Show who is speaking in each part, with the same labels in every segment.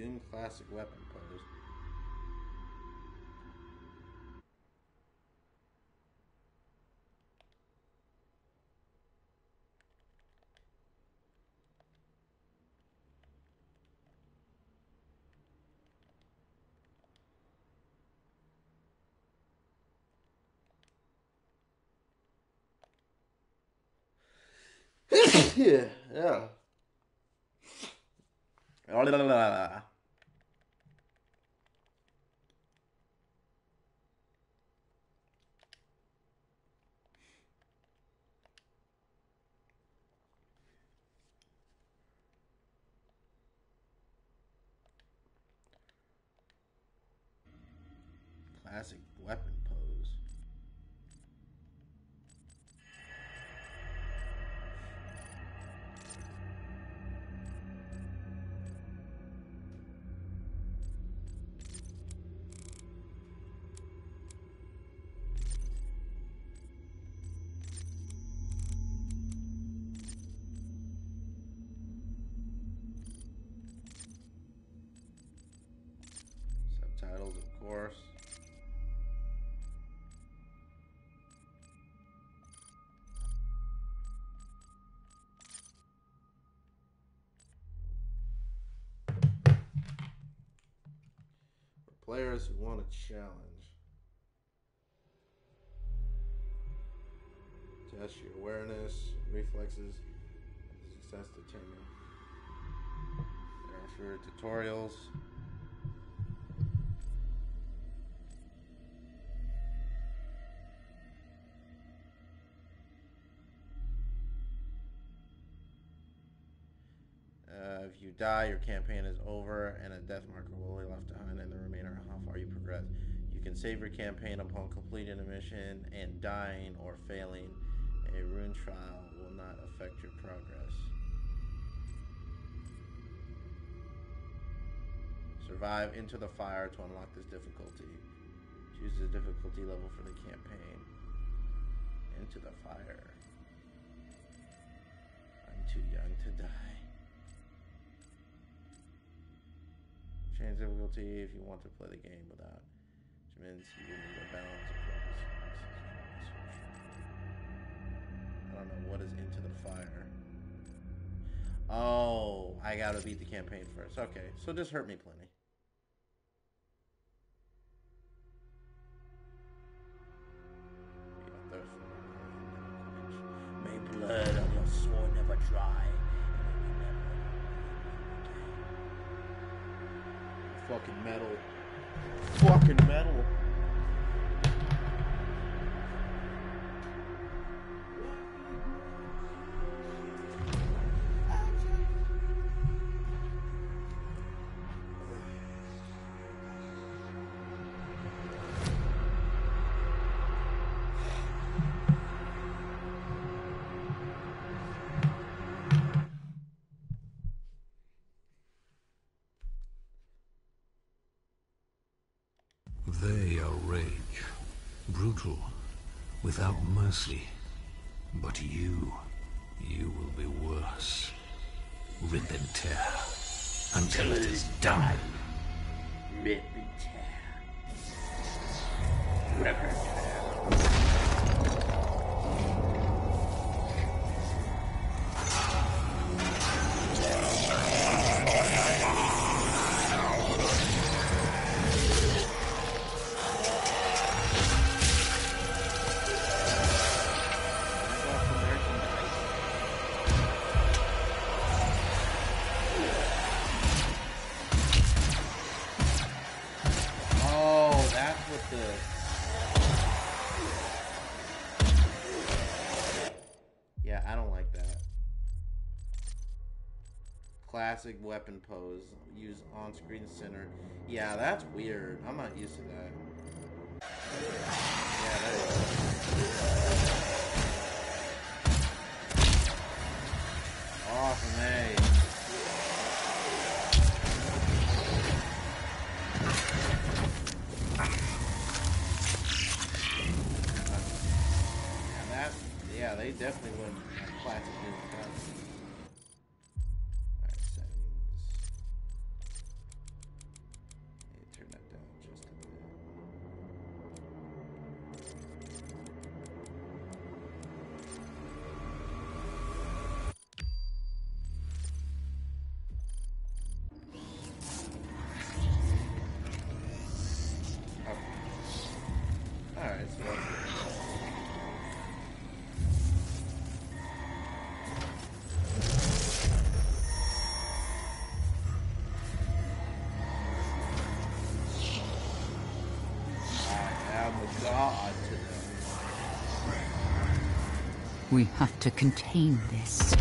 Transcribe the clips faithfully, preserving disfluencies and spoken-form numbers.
Speaker 1: Doom classic weapon pose. yeah, yeah. Classic weapon pose. Subtitles, of course. For players who want a challenge. Test your awareness, reflexes, success determined. There are fewer tutorials. Uh, if you die, your campaign is over, and a death marker will be left behind in the remainder of how far you progress. You can save your campaign upon completing a mission, and dying or failing a rune trial will not affect your progress. Survive Into the Fire to unlock this difficulty. Choose the difficulty level for the campaign. Into the Fire. I'm too young to die. Change difficulty if you want to play the game without, which means you will need a balance of focus. I don't know what is Into the Fire. Oh, I gotta beat the campaign first. Okay, so just hurt me plenty. May blood on your sword never dry. Fucking metal. Fucking metal.
Speaker 2: They are rage, brutal, without mercy. But you, you will be worse. Rip and tear, until it is done.
Speaker 1: Rip and tear. Rip and tear. Yeah, I don't like that. Classic weapon pose. Use on-screen center. Yeah, that's weird. I'm not used to that. Yeah, that is. Off me. Yeah, they definitely wouldn't have classic music. Alright, settings.
Speaker 3: We have to contain this.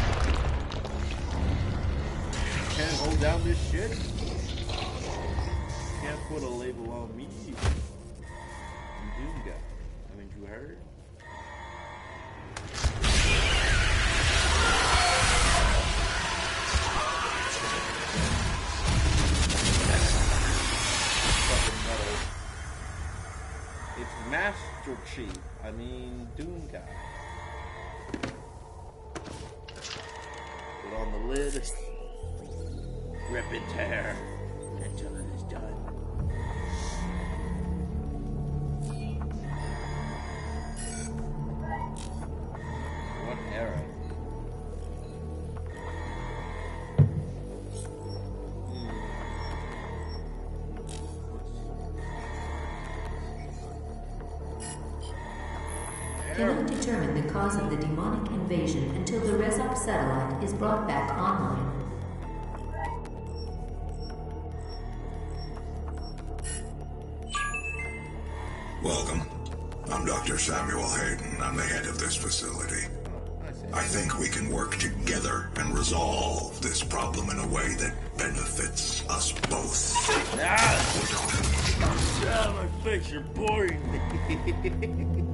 Speaker 1: Can't hold down this shit. Can't put a label on me. I'm Doom Guy. Haven't you heard? It's Master Chief. I mean, Doom Guy. Put on the lid. Rip and tear until it is done. What era?
Speaker 4: Cannot determine the cause of the demonic invasion until the Rezop satellite is brought back online.
Speaker 5: Welcome. I'm Doctor Samuel Hayden. I'm the head of this facility. I think we can work together and resolve this problem in a way that benefits us both.
Speaker 1: Ah! Ah, my face, you're boring me.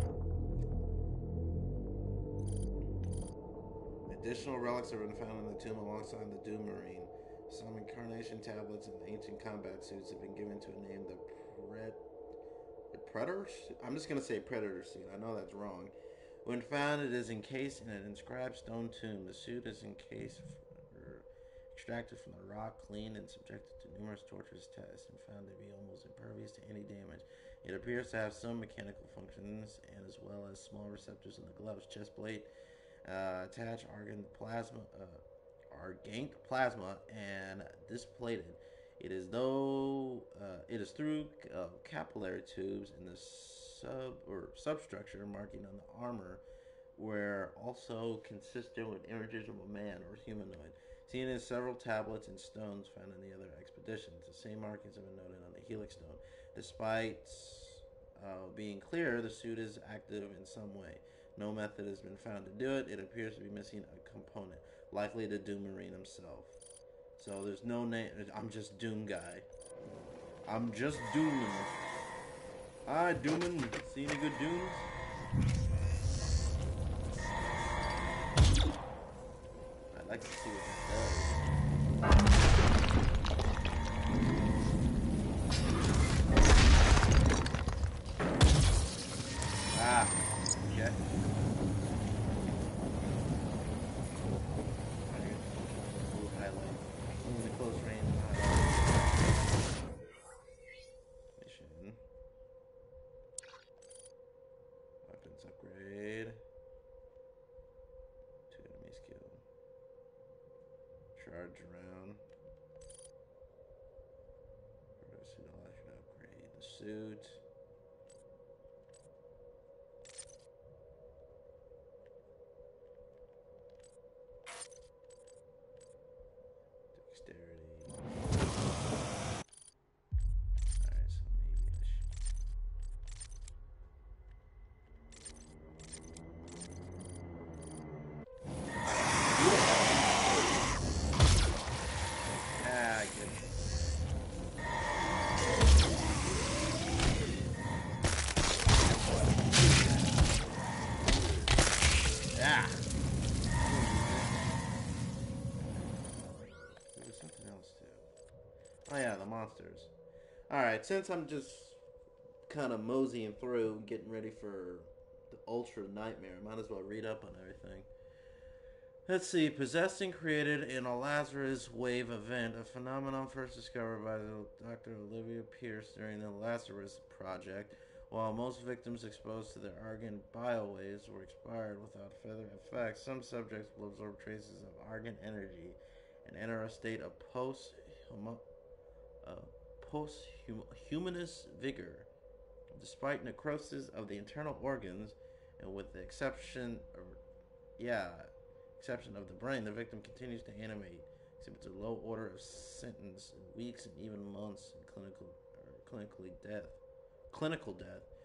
Speaker 1: Additional relics have been found in the tomb alongside the Doom Marine. Some incarnation tablets and ancient combat suits have been given to a name the Pred... The Predator? I'm just going to say Predator suit. I know that's wrong. When found, it is encased in an inscribed stone tomb. The suit is encased, for, extracted from the rock, cleaned, and subjected to numerous torturous tests, and found to be almost impervious to any damage. It appears to have some mechanical functions, and as well as small receptors in the glove's chest plate, uh, attach argent plasma, uh, argent plasma, and displated. It is though uh, it is through uh, capillary tubes in the sub or substructure marking on the armor, where also consistent with images of a man or humanoid, seen in several tablets and stones found in the other expeditions. The same markings have been noted on the Helix Stone. Despite uh, being clear, the suit is active in some way. No method has been found to do it. It appears to be missing a component, likely the Doom Marine himself. So there's no name. I'm just Doom Guy. I'm just Doomin. Hi, Doomin. See any good Dooms? I'd like to see what that does. Ah, okay. Highlight. In the close range highlight. Mission. Weapons upgrade. To enemy skill. Charge around. Suit allows you to upgrade the suit. Oh yeah, the monsters. Alright, since I'm just kind of moseying through, getting ready for the Ultra Nightmare, I might as well read up on everything. Let's see. Possessed and created in a Lazarus Wave event, a phenomenon first discovered by Doctor Olivia Pierce during the Lazarus Project. While most victims exposed to the argon biowaves were expired without further effects, some subjects will absorb traces of argon energy and enter a state of post uh, post-humanist vigor. Despite necrosis of the internal organs, and with the exception, or, yeah, exception of the brain, the victim continues to animate, exhibits a low order of sentence in weeks and even months in clinical or clinically death, clinical death.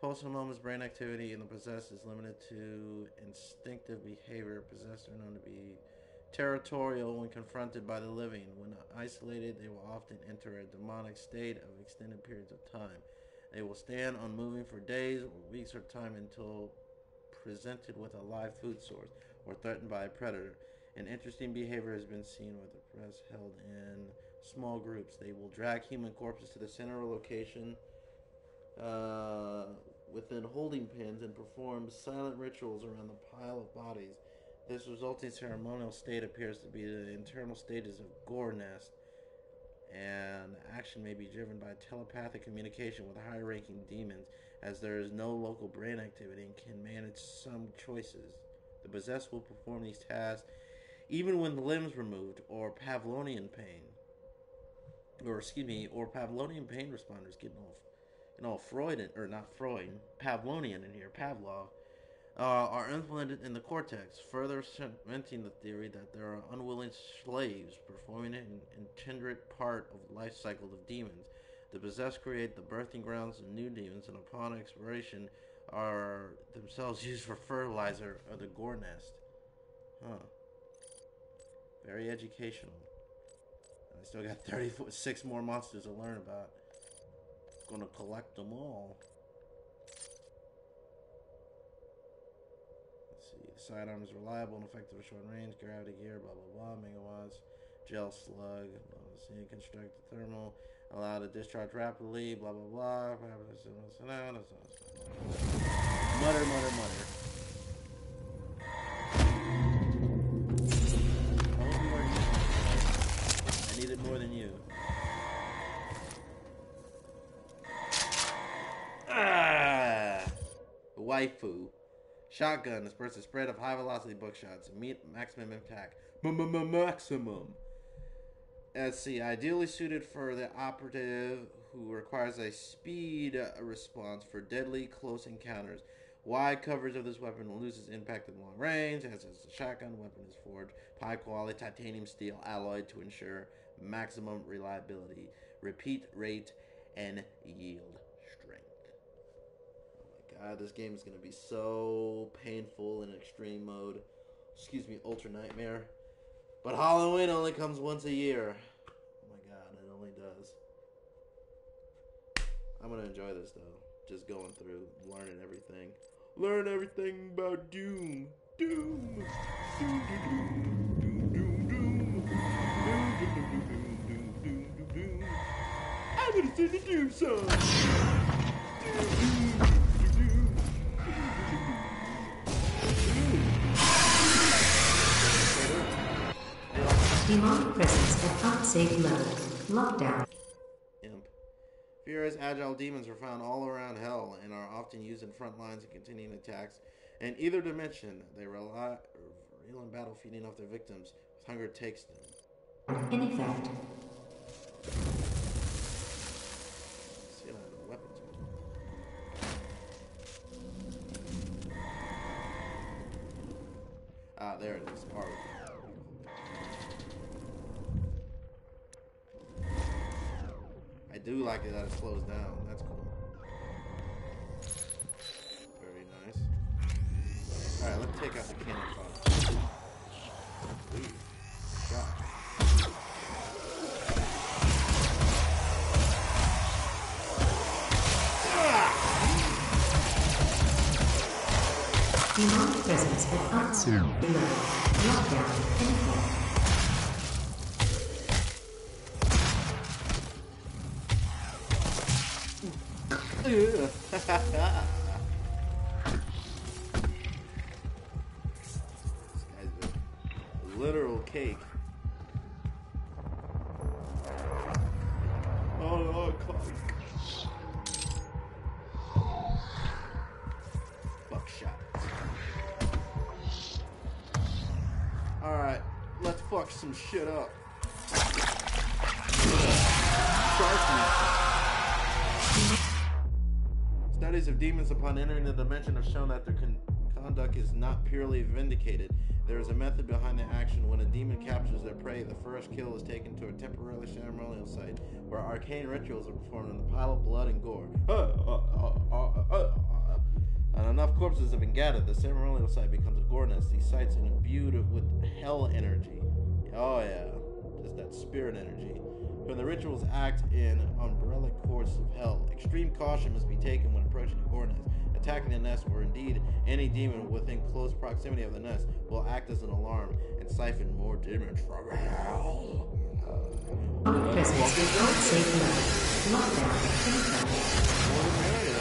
Speaker 1: Post-anomalous brain activity in the possessed is limited to instinctive behavior. Possessed are known to be territorial when confronted by the living. When isolated, they will often enter a demonic state of extended periods of time. They will stand unmoving for days or weeks or time until presented with a live food source or threatened by a predator. An interesting behavior has been seen with the press held in small groups. They will drag human corpses to the center location uh, within holding pens and perform silent rituals around the pile of bodies. This resulting ceremonial state appears to be the internal stages of Gore Nest, and action may be driven by telepathic communication with higher-ranking demons, as there is no local brain activity and can manage some choices. The possessed will perform these tasks even when the limbs removed, or Pavlovian pain, or excuse me, or Pavlovian pain responders. Getting all, getting all Freud, or not Freud, Pavlovian in here, Pavlov. Uh, are implemented in the cortex, further cementing the theory that there are unwilling slaves performing an intended part of the life cycle of demons. The possessed create the birthing grounds of new demons, and upon expiration are themselves used for fertilizer of the Gore Nest. Huh. Very educational. And I still got thirty-six more monsters to learn about. Gonna collect them all. Sidearm is reliable and effective at short range. Gravity gear, blah blah blah. Megawatts. Gel slug. Blah blah. See, construct the thermal. Allow to discharge rapidly. Blah blah blah. Mutter, mutter, mutter. I hope you weren't using I need it more than you. Ah, waifu. Shotgun disperses a spread of high-velocity bookshots. Meet maximum impact. M-m-maximum. Let's see. Ideally suited for the operative who requires a speed response for deadly close encounters. Wide coverage of this weapon loses impact at long range. As a shotgun weapon is forged high-quality titanium steel alloy to ensure maximum reliability, repeat rate, and yield. God, this game is going to be so painful in extreme mode. Excuse me, Ultra Nightmare. But Halloween only comes once a year. Oh my God, it only does. I'm going to enjoy this, though. Just going through, learning everything. Learn everything about Doom. Doom. Doom, doom, doom, doom, doom. Doom, doom, doom, doom, doom, doom. I'm going to sing the Doom song. Doom, doom.
Speaker 4: Demonic presence at unsafe levels. Lockdown.
Speaker 1: Imp. Furious, agile demons are found all around hell and are often used in front lines and continuing attacks. In either dimension, they rely real in battle, feeding off their victims. With hunger takes them.
Speaker 4: In effect.
Speaker 1: See, I don't have the weapons. Ah, there it is. Art. I do like it that it slows down. That's cool. Very nice. Alright, let's take out the cannon fodder. Ooh. Shot.
Speaker 4: Demonic presence at unsafe levels. Lockdown. In effect.
Speaker 1: This guy's a literal cake. Oh, no, buckshot. Alright, let's fuck some shit up. Sharky. Studies of demons upon entering the dimension have shown that their con- conduct is not purely vindicated. There is a method behind the action. When a demon captures their prey, the first kill is taken to a temporary ceremonial site where arcane rituals are performed in a pile of blood and gore. Uh, uh, uh, uh, uh, uh. And enough corpses have been gathered, the ceremonial site becomes a gore nest. These sites are imbued with hell energy. Oh yeah, just that spirit energy. When the rituals act in umbrella courts of hell, extreme caution must be taken when approaching the gore nest. Attacking the nest, or indeed any demon within close proximity of the nest, will act as an alarm and siphon more demons from hell.
Speaker 4: Presence is not safe enough. Lockdown.
Speaker 1: More the merrier.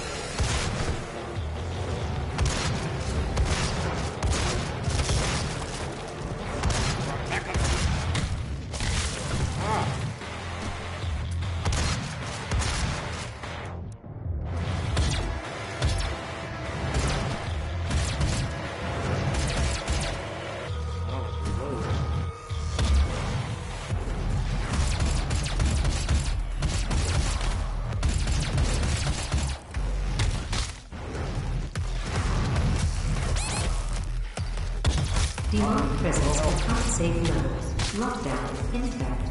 Speaker 4: Demonic presence at unsafe levels. Lockdown in effect.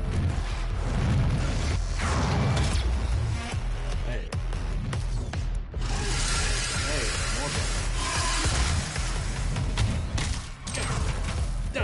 Speaker 1: Hey. Hey, more done.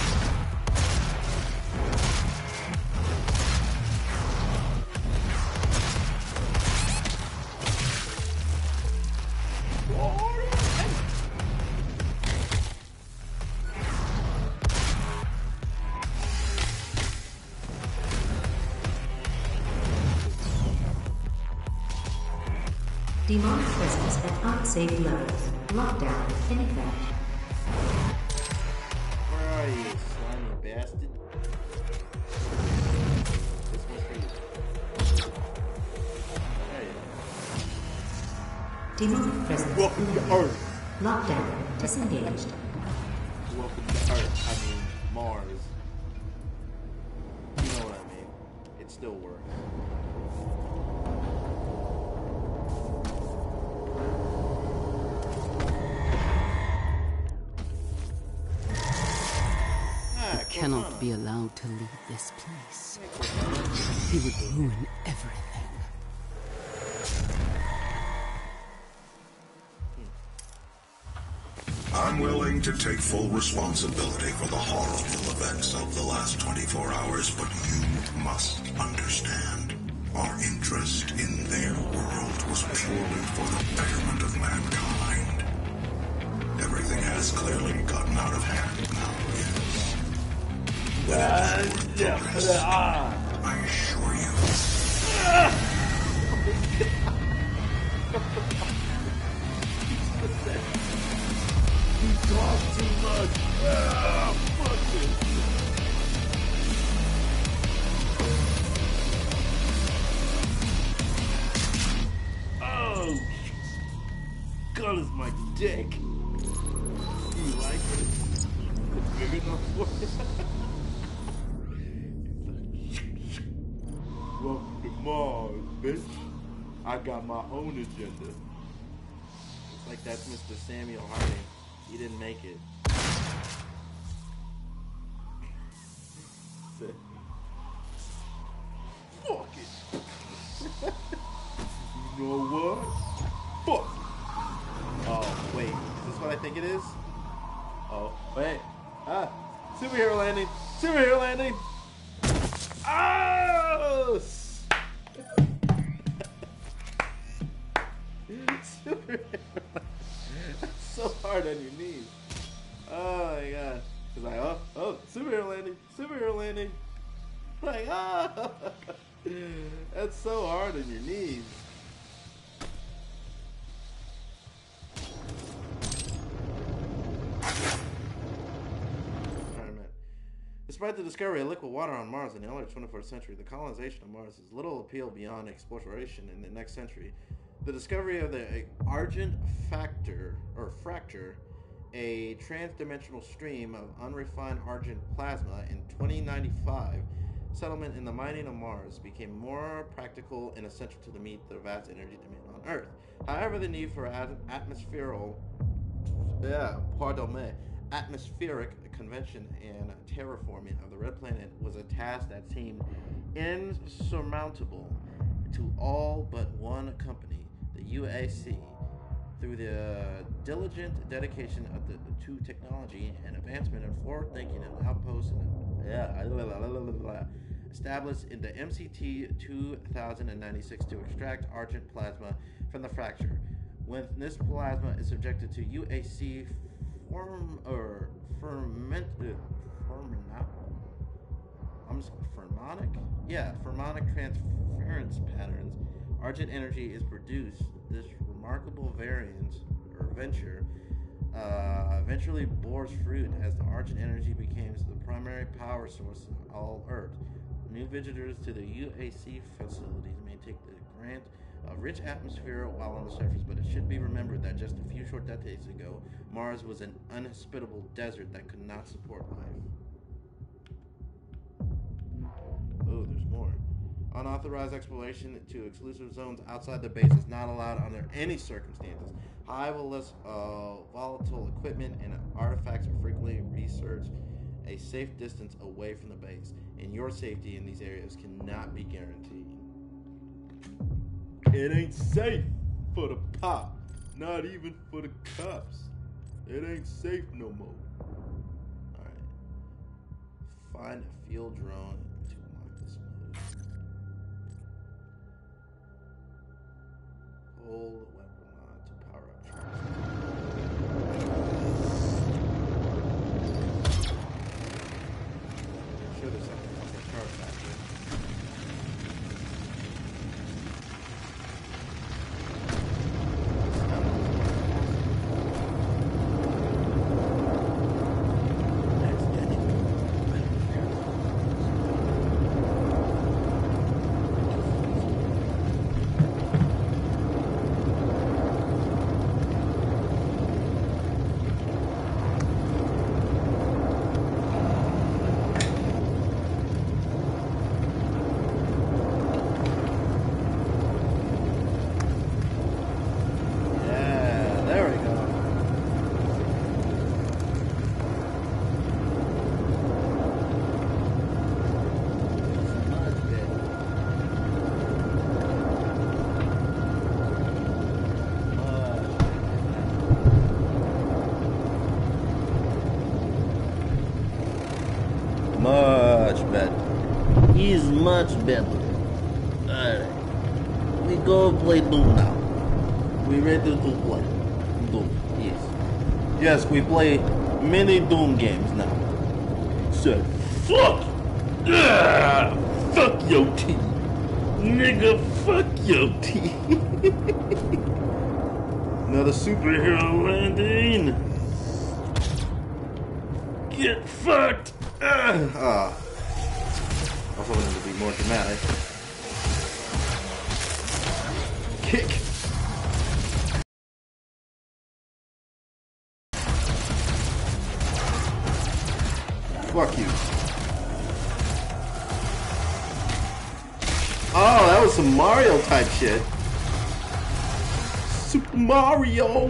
Speaker 4: Demonic presence at unsafe levels. Lockdown in effect.
Speaker 1: Where are you, slimy bastard? This one's for you. There you go.
Speaker 4: Demonic presence.
Speaker 1: Welcome to Earth.
Speaker 4: Lockdown disengaged.
Speaker 1: Welcome to Earth. I mean, Mars. You know what I mean. It still works.
Speaker 3: Cannot be allowed to leave this place. He would ruin everything.
Speaker 5: I'm willing to take full responsibility for the horrible events of the last twenty-four hours, but you must understand. Our interest in their world was purely for the betterment of mankind. Everything has clearly gotten out of hand now, yes.
Speaker 1: Uh, yeah, uh,
Speaker 5: I assure you.
Speaker 1: You talk too much. Ah, fuck this. Oh, God is my dick. You like it? It's big enough for you. Welcome to Mars, bitch. I got my own agenda. It's like that's Mister Samuel Harding. He didn't make it. Fuck it. You know what? Fuck. Oh, wait. Is this what I think it is? Oh, wait. Ah. Superhero landing. Superhero landing. Oh! That's so hard on your knees. Oh my god. It's like, oh, oh, superhero landing, superhero landing. Like, ah! That's so hard on your knees. Despite the discovery of liquid water on Mars in the early twenty-first century, the colonization of Mars has little appeal beyond exploration in the next century. The discovery of the Argent Factor, or Fracture, a trans-dimensional stream of unrefined argent plasma in twenty ninety-five, settlement in the mining of Mars became more practical and essential to meet the vast energy demand on Earth. However, the need for at- atmospherical, yeah, pardon me, atmospheric convention and terraforming of the Red Planet was a task that seemed insurmountable to all but one company, the U A C. Through the diligent dedication of the, to technology and advancement in forward thinking and outposts and yeah, established in the M C T two thousand ninety-six to extract argent plasma from the fracture. When this plasma is subjected to U A C form or ferment ferment I'm just, fermonic yeah fermonic transference patterns, argent energy is produced. This remarkable variance or venture uh, eventually bores fruit as the argent energy becomes the primary power source of all Earth. New visitors to the U A C facilities may take the grant of rich atmosphere while on the surface, but it should be remembered that just a few short decades ago, Mars was an unhospitable desert that could not support life. Oh, there's more. Unauthorized exploration to exclusive zones outside the base is not allowed under any circumstances. High uh, volatile equipment and artifacts are frequently researched a safe distance away from the base, and your safety in these areas cannot be guaranteed. It ain't safe for the pop, not even for the cops. It ain't safe no more. Alright. Find a field drone to unlock this mode. Hold the weapon on to power up charge. I'm sure there's something fucking charge back here. Much better. Alright. We go play Doom now. We ready to play Doom. Yes. Yes, we play many Doom games now. So, fuck! Ah, fuck your team. Nigga, fuck your team. Another superhero landing. Get fucked! Ah. ah. I was hoping it to be more dramatic. Kick! Fuck you. Oh, that was some Mario type shit. Super Mario!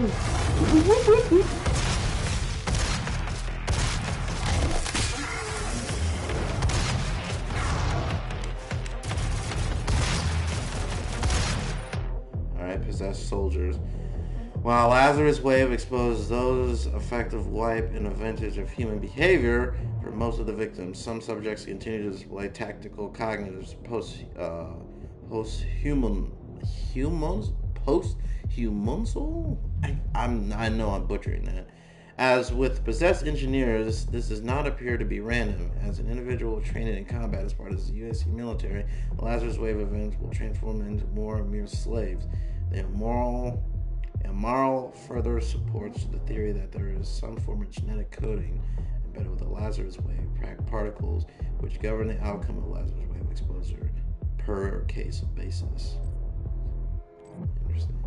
Speaker 1: Possessed soldiers. While Lazarus Wave exposed those effective wipe and advantage of human behavior for most of the victims, some subjects continue to display tactical cognitive post uh, post-human humans post-humansal. I, I'm I know I'm butchering that. As with possessed engineers, this does not appear to be random. As an individual trained in combat as part of the U S C military, the Lazarus Wave events will transform them into more mere slaves. The immoral, immoral further supports the theory that there is some form of genetic coding embedded with the Lazarus Wave particles, which govern the outcome of Lazarus Wave exposure per case basis. Interesting.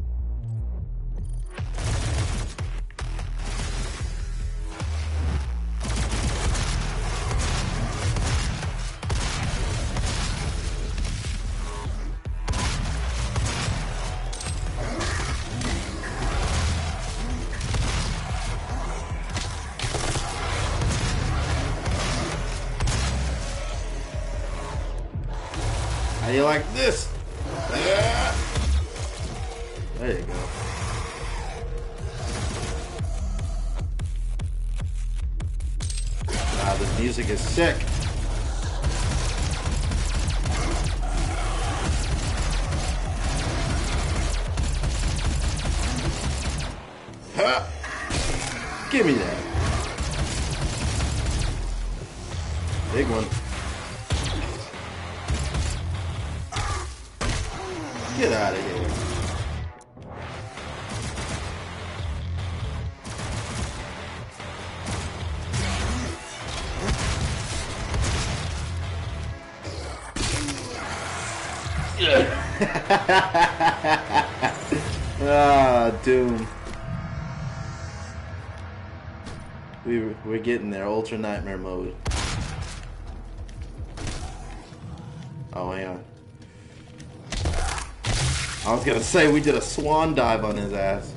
Speaker 1: How do you like this? Yeah. There you go. Wow, this music is sick. Ha! Give me that. Big one. Get out of here. Ah, Doom. We, we're getting there. Ultra Nightmare mode. Oh, hang on. I was gonna say we did a swan dive on his ass.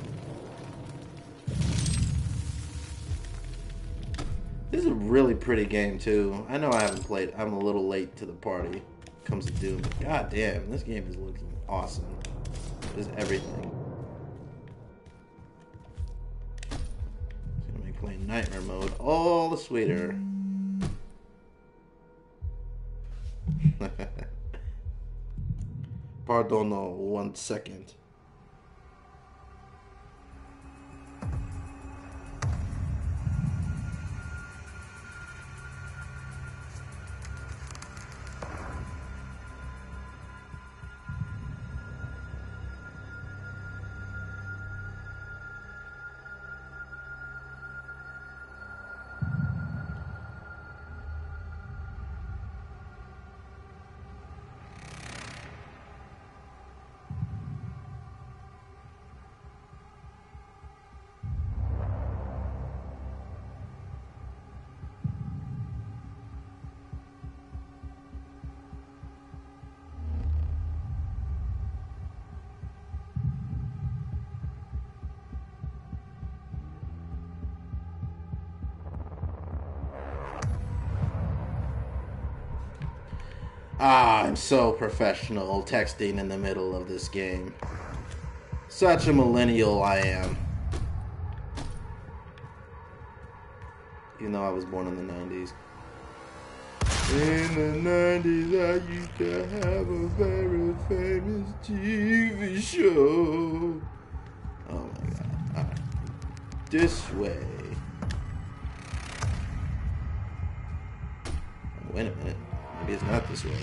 Speaker 1: This is a really pretty game too. I know I haven't played. I'm a little late to the party. Comes to Doom. But god damn, this game is looking awesome. Just everything. It's gonna make playing Nightmare mode all the sweeter. Pardono, one second. Ah, I'm so professional texting in the middle of this game. Such a millennial I am. Even though I was born in the nineties. In the nineties I used to have a very famous T V show. Oh my god. Alright. This way. Wait a minute. Maybe it's not this way.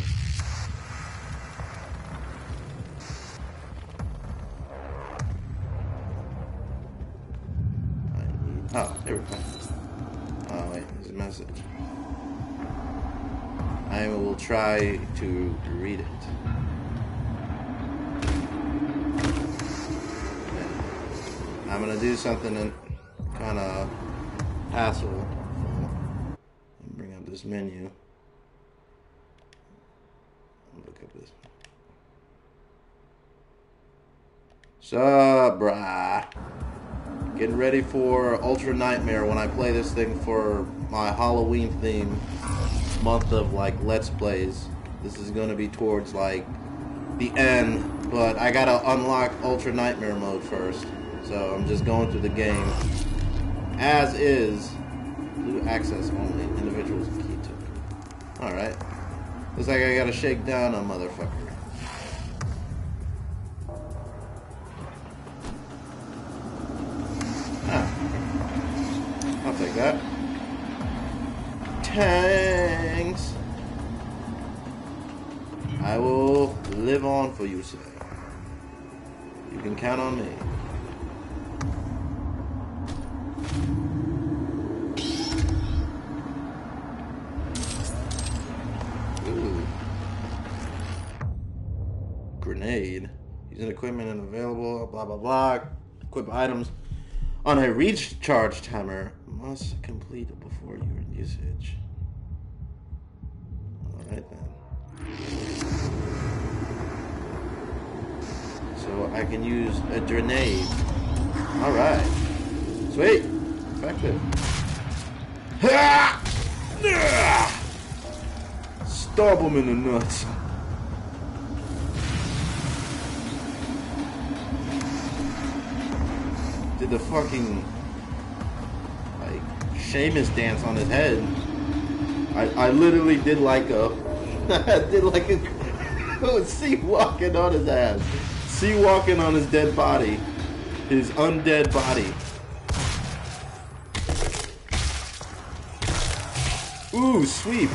Speaker 1: I need... Oh, there we go. Oh, wait, there's a message. I will try to read it. Okay. I'm gonna do something and kind of hassle. Bring up this menu. Look at this. Sup, brah? Getting ready for Ultra Nightmare when I play this thing for my Halloween theme month of like Let's Plays. This is gonna be towards like the end, but I gotta unlock Ultra Nightmare mode first. So I'm just going through the game as is. Blue access only. Individuals key token. Alright. Looks like I gotta shake down a motherfucker. Ah. I'll take that. Thanks. I will live on for you, sir. You can count on me. Grenade. Using equipment and available, blah blah blah. Equip items on a recharge timer. Must complete it before you're in usage. Alright then. So I can use a grenade. Alright. Sweet. Effective. Stab him in the nuts. Dude, the fucking like Seamus dance on his head. I, I literally did like a I did like a sea walking on his ass. Sea walking on his dead body. His undead body. Ooh, sweep.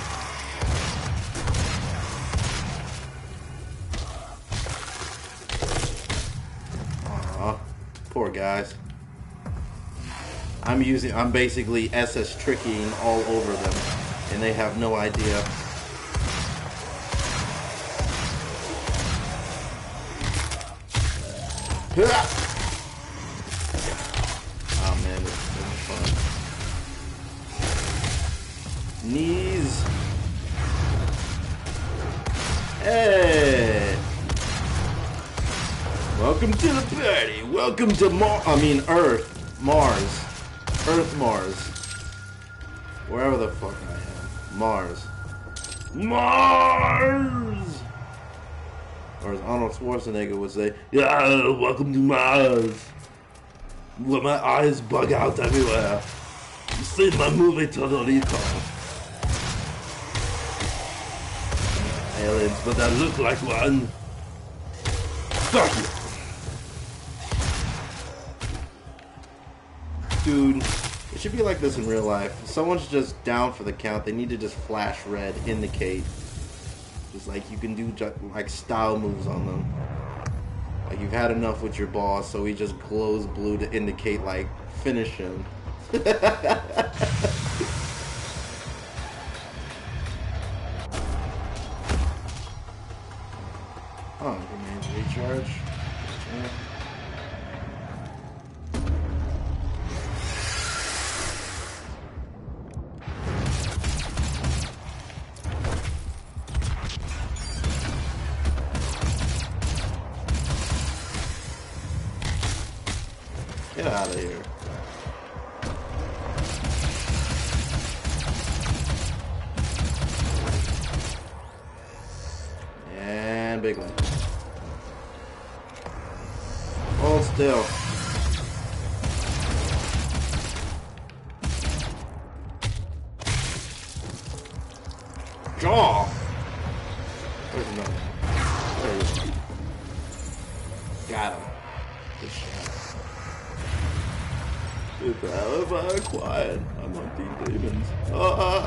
Speaker 1: Aw, poor guys. I'm using, I'm basically S S tricking all over them, and they have no idea. Oh man, this is so much fun. Knees. Hey! Welcome to the party. Welcome to Mar- I mean Earth. Mars. Earth Mars. Wherever the fuck I am. Mars. Mars! Or as Arnold Schwarzenegger would say, yeah, welcome to Mars. Where my eyes bug out everywhere. You see my movie Total Recall. Aliens, but I look like one. Fuck you. Dude, it should be like this in real life. If someone's just down for the count, they need to just flash red, indicate. Just like you can do just, like style moves on them. Like you've had enough with your boss, so he just glows blue to indicate like finish him. Oh, grenades recharge. Yeah. Get out of here. And big one. Hold still. Jaw! There's another one. There he is. Got him. Good shot. If I ever quiet, I'm on Team Demons. Ah!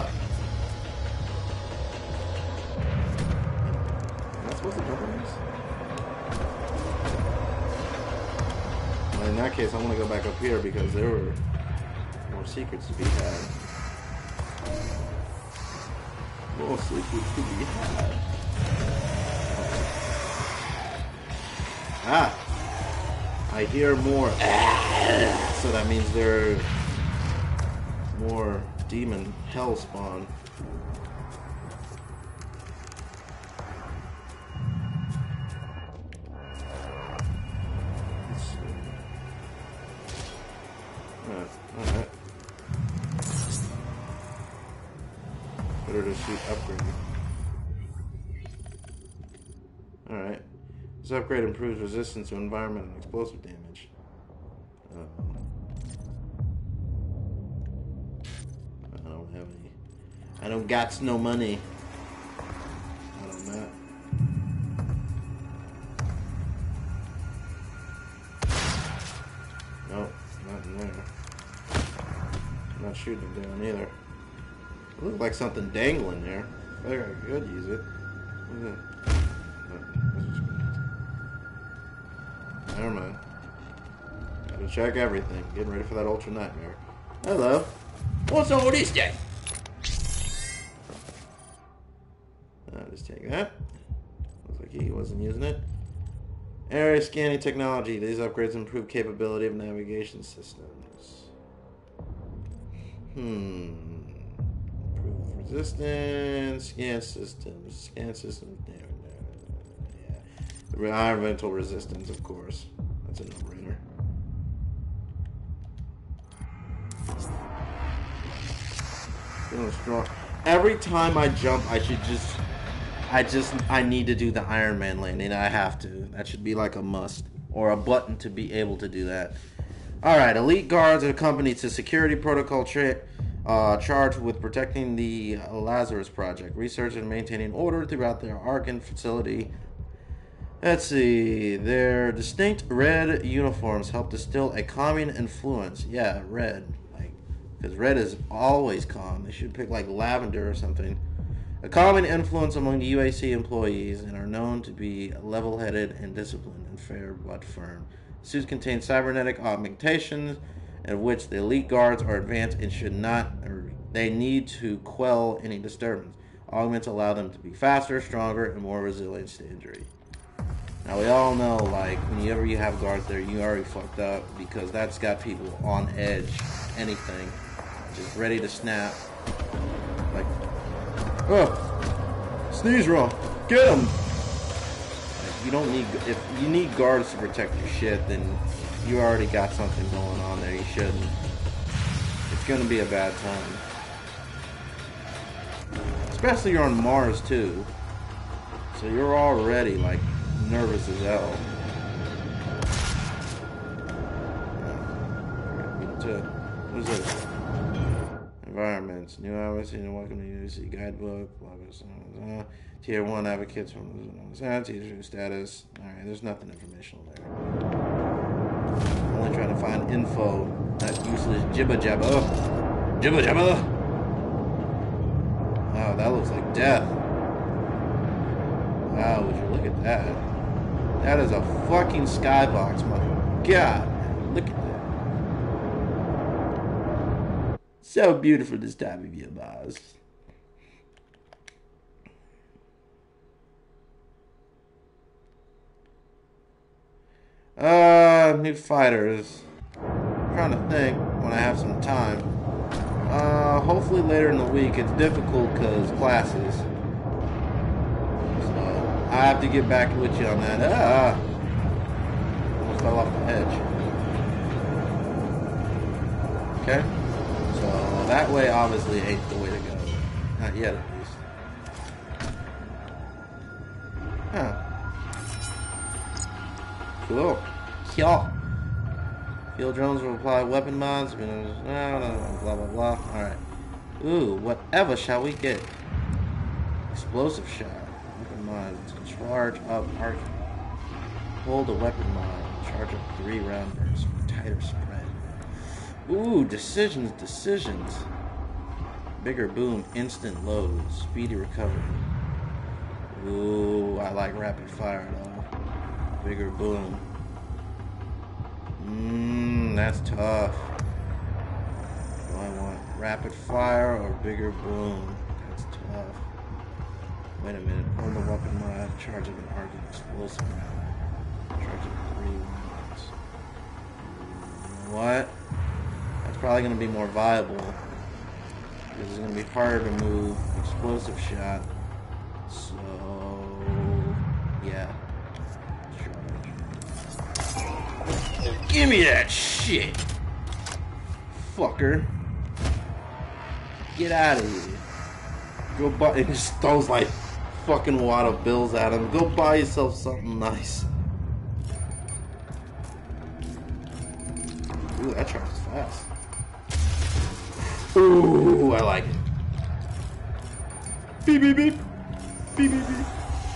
Speaker 1: Am I supposed to jump on this? Well, in that case, I want to go back up here because there were more secrets to be had. More secrets to be had. Ah! I hear more. So that means there are more demon hell spawn. Let's see. Alright, alright. Better to shoot upgrade. Alright. This upgrade improves resistance to environment and explosive damage. Um, I don't have any. I don't got no money. Not on that. Nope, not in there. I'm not shooting it down either. It looked like something dangling there. I think I could use it. What is that? Never mind. Gotta check everything. Getting ready for that Ultra Nightmare. Hello. What's all this then? I'll just take that. Looks like he wasn't using it. Area scanning technology. These upgrades improve capability of navigation systems. Hmm. Improve resistance. Scan systems. Scan systems. Yeah. Environmental resistance, of course. That's a no-brainer. Feeling strong. Every time I jump, I should just... I just... I need to do the Iron Man landing. I have to. That should be like a must. Or a button to be able to do that. Alright, elite guards are accompanied to security protocol tra- uh, charged with protecting the Lazarus Project, researching and maintaining order throughout their Arkham facility. Let's see. Their distinct red uniforms help distill a calming influence. Yeah, red. Like, because red is always calm. They should pick like lavender or something. A calming influence among the U A C employees and are known to be level-headed and disciplined and fair but firm. Suits contain cybernetic augmentations, in which the elite guards are advanced and should not, or they need to quell any disturbance. Augments allow them to be faster, stronger, and more resilient to injury. Now we all know, like, whenever you have guards there, you already fucked up because that's got people on edge, anything, just ready to snap. Like, oh, sneeze roll, get him. You don't need, if you need guards to protect your shit, then you already got something going on there. You shouldn't. It's gonna be a bad time. Especially you're on Mars too. So you're already like nervous as hell. What's this? Environments. New hours in welcome to U A C guidebook. Blah, blah, blah, blah. Tier one advocates from tier two status. Alright, there's nothing informational there. I'm only trying to find info, not useless jibba jabba. Jibba jabba! Wow, that looks like death. Wow, would you look at that? That is a fucking skybox, my god. Look at that. So beautiful this time of year, boss. Uh, new fighters. I'm trying to think when I have some time. Uh, hopefully later in the week. It's difficult because classes. So, I have to get back with you on that. Ah! Almost fell off the edge. Okay? So, that way obviously ain't the way to go. Not yet, at least. Huh. Cool. Yeah. Field drones will apply weapon mods. Blah, blah, blah. Alright. Ooh, whatever shall we get? Explosive shot. Weapon mod. Charge up arc. Hold a weapon mod. Charge up three round bursts. Tighter spread. Ooh, decisions, decisions. Bigger boom. Instant load. Speedy recovery. Ooh, I like rapid fire though. Bigger boom. Mmm, that's tough. Do I want rapid fire or bigger boom? That's tough. Wait a minute. Hold the weapon mod. Charge of an arcing explosive round. Charge of three rounds. What? That's probably going to be more viable. Because it's going to be harder to move. Explosive shot. So, yeah. Give me that shit, fucker. Get out of here. Go buy. It just throws like fucking wad of bills at him. Go buy yourself something nice. Ooh, that charges fast. Ooh, I like it. Beep beep beep. Beep beep beep.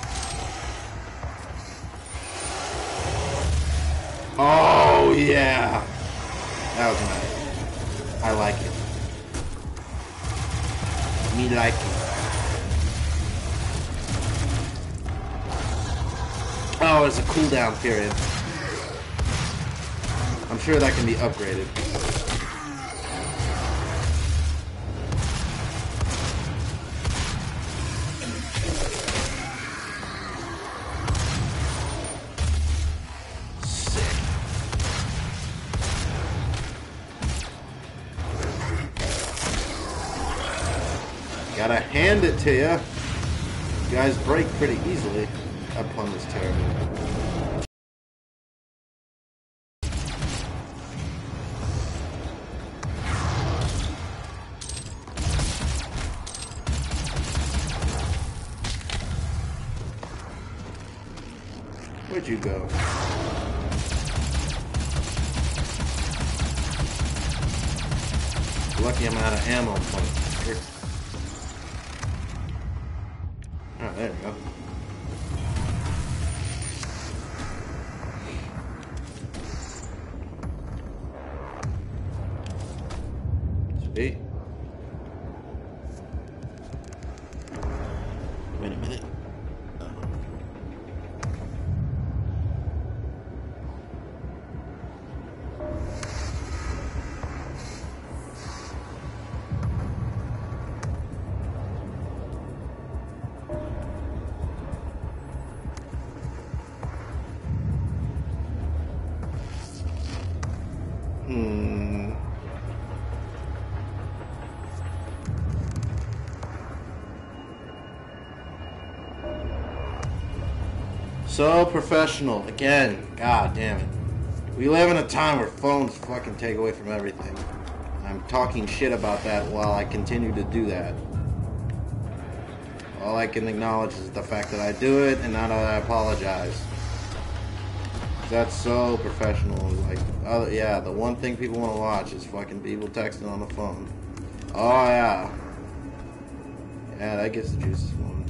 Speaker 1: Oh, yeah. That was nice. I like it. Me like it. Oh, it's a cooldown period. I'm sure that can be upgraded. Gotta hand it to you. You guys break pretty easily upon this terrible. Where'd you go? Lucky I'm out of ammo. Motherfucker. Oh, there we go. Sweet. Wait a minute. Hmm. So professional. Again, god damn it. We live in a time where phones fucking take away from everything. I'm talking shit about that while I continue to do that. All I can acknowledge is the fact that I do it and now that I apologize. That's so professional. Like, other, yeah, the one thing people want to watch is fucking people texting on the phone. Oh, yeah. Yeah, that gets the juices flowing.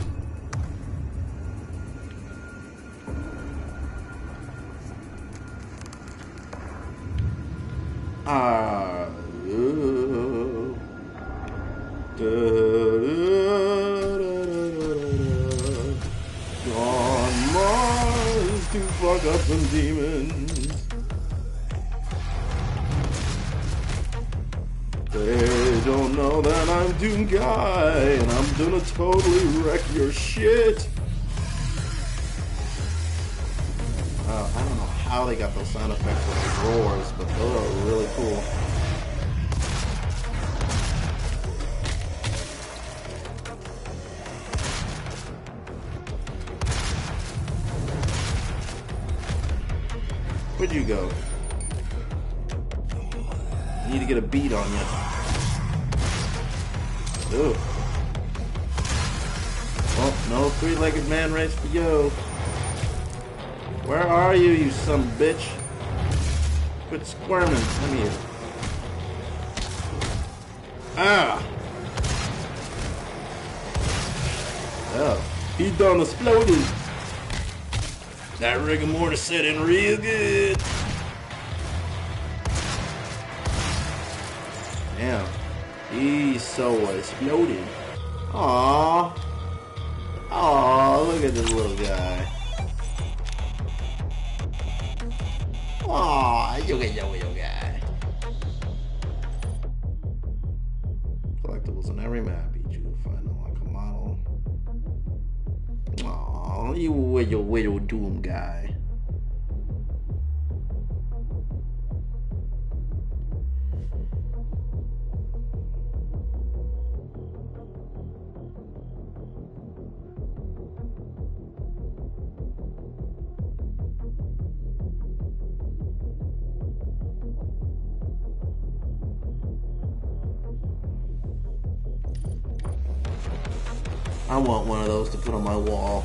Speaker 1: Ah. Uh, da, da, da, da, on Mars to fuck up some demons. They don't know that I'm Doom Guy, and I'm gonna totally wreck your shit. Uh, I don't know how they got those sound effects with the roars, but those are really cool. Where'd you go? I need to get a beat on you. Ooh. Oh, no three-legged man race for you. Where are you, you son of a bitch? Quit squirming. Come here. Ah! Oh, he done exploded. That rigor mortis set in real good. Damn. He's so exploded. Aww. Aww, look at this little guy. Aww, yoga yoga yoga. Collectibles on every map. Each you will find a like a model. Aww, you little little Doom Guy. I want one of those to put on my wall.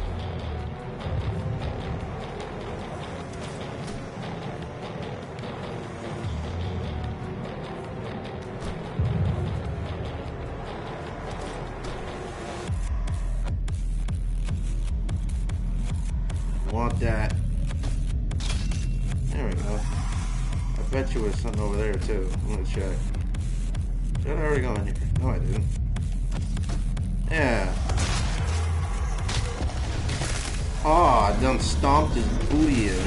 Speaker 1: Want that. There we go. I bet you there's something over there too. I'm gonna check. Did I already go in here? No, I didn't. Yeah. Oh, I done stomped his booty in.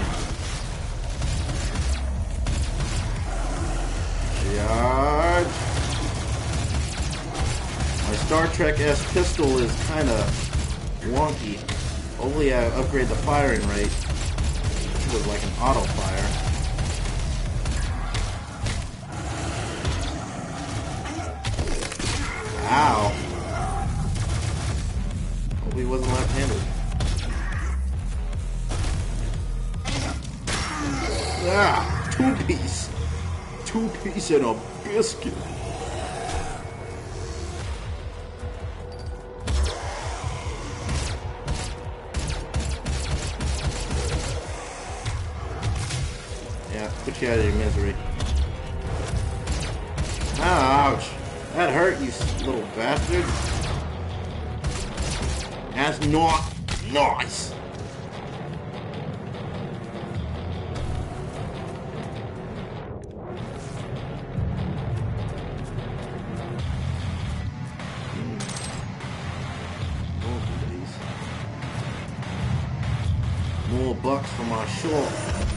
Speaker 1: Charge. My Star Trek-esque pistol is kind of wonky. Hopefully I upgrade the firing rate. It was like an auto fire. Ow. He wasn't left-handed. Ah, two-piece. Two-piece and a biscuit. Yeah, put you out of your misery. Ouch. That hurt, you little bastard. That's not nice. More bucks for my short.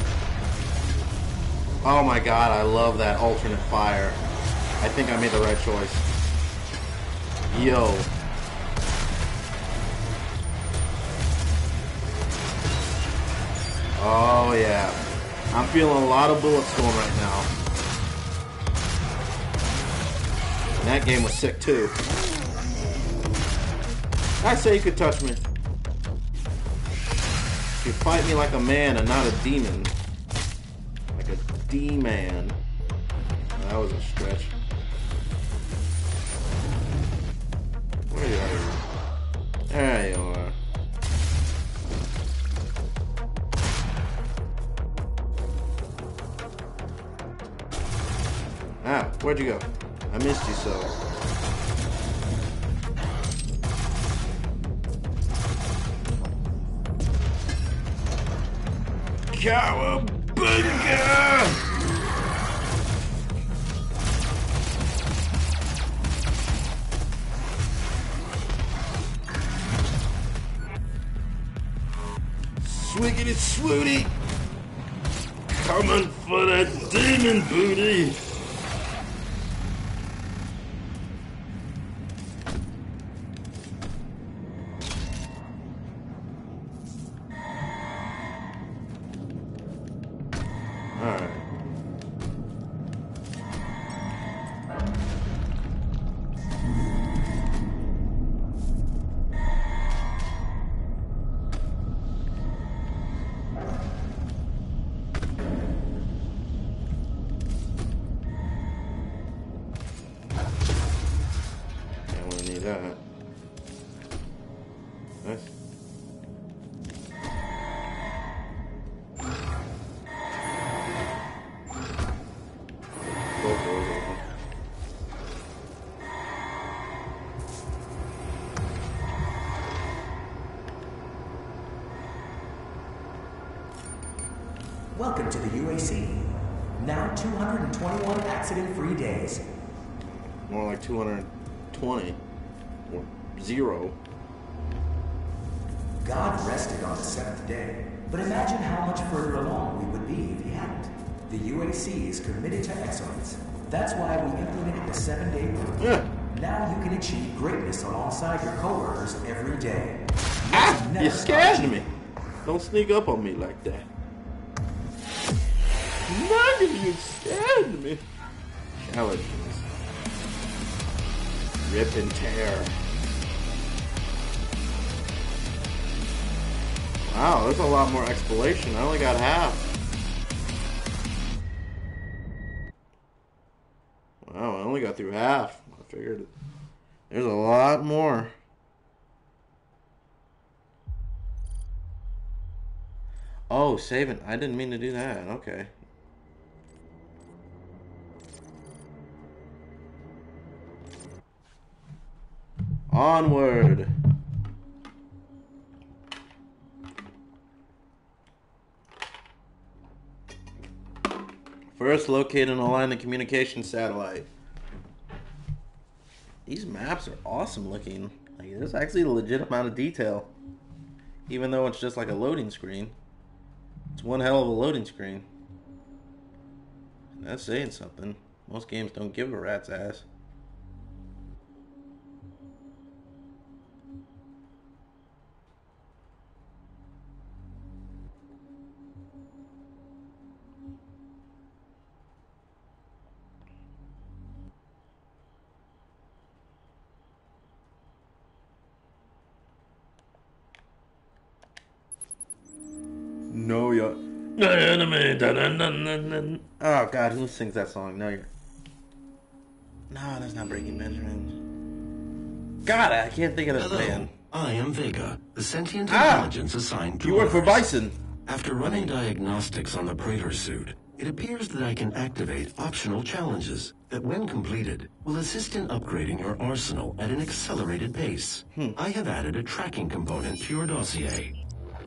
Speaker 1: Oh my god, I love that alternate fire. I think I made the right choice. Yo. Oh yeah. I'm feeling a lot of bullets going right now. And that game was sick too. I say you could touch me. You fight me like a man and not a demon. Like a D-man. That was a stretch. Where are you at? There you are. Ah, where'd you go? I missed you so. Cowabunga! Swiggity swooty! Coming for that demon booty! Alright. I'm gonna need that. Nice. Both doors open.
Speaker 6: Welcome to the U A C. Now two hundred twenty-one accident-free days.
Speaker 1: More like two hundred twenty. Or zero.
Speaker 6: God rested on the seventh day, but imagine how much further along we would be if he hadn't. The U A C is committed to excellence. That's why we implemented the seven-day rule.
Speaker 1: Yeah.
Speaker 6: Now you can achieve greatness alongside your coworkers every day.
Speaker 1: Ah!
Speaker 6: Never
Speaker 1: You scared
Speaker 6: caught you.
Speaker 1: me. Don't sneak up on me like that. None of you scared me. Challenges. Rip and tear. Wow, there's a lot more exploration. I only got half. Wow, I only got through half. I figured there's a lot more. Oh, save it. I didn't mean to do that. Okay. Onward. First, locate and align the communication satellite. These maps are awesome looking. Like, there's actually a legit amount of detail. Even though it's just like a loading screen. It's one hell of a loading screen. That's saying something. Most games don't give a rat's ass. No, you're... Oh, God, who sings that song? No, you're... No, that's not Breaking Benjamin. God, I can't think of this
Speaker 7: Hello,
Speaker 1: band.
Speaker 7: I am Vega, the sentient
Speaker 1: Ah!
Speaker 7: intelligence assigned to
Speaker 1: You work for
Speaker 7: ours.
Speaker 1: Bison.
Speaker 7: After running diagnostics on the Praetor suit, It appears that I can activate optional challenges that, when completed, will assist in upgrading your arsenal at an accelerated pace. Hmm. I have added a tracking component to your dossier.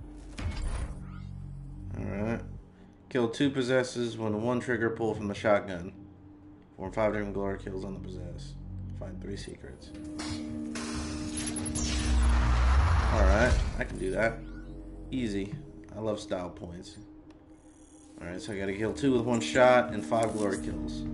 Speaker 1: Alright. Kill two possessors when one trigger pull from the shotgun. Perform five different glory kills on the possessed. Find three secrets. Alright, I can do that. Easy. I love style points. Alright, so I gotta kill two with one shot and five glory kills.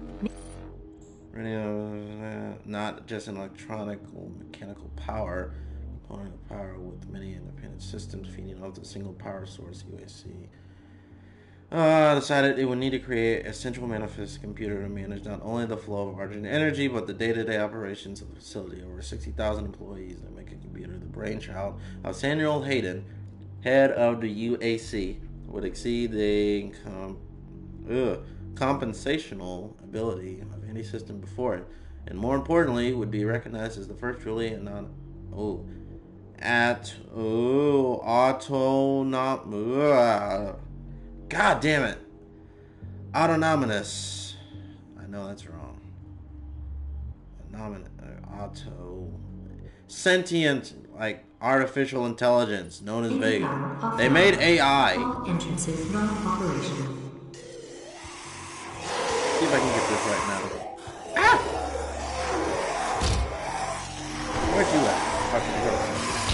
Speaker 1: Not just an electronical mechanical power, component of power with many independent systems feeding off the single power source U A C. Uh, decided it would need to create a central manifest computer to manage not only the flow of Argent energy, but the day-to-day operations of the facility. Over sixty thousand employees that make a computer the brainchild of Samuel Hayden, head of the U A C, would exceed the com ugh, compensational ability of any system before it, and more importantly, would be recognized as the first truly and non oh at oh auto not ugh. God damn it, autonomous. I know that's wrong. Autonomous, uh, auto sentient, like artificial intelligence known as Vega. They made A I.
Speaker 4: All entrances non-operational.
Speaker 1: See if I can get this right now. Ah! Where'd you at? Okay, go.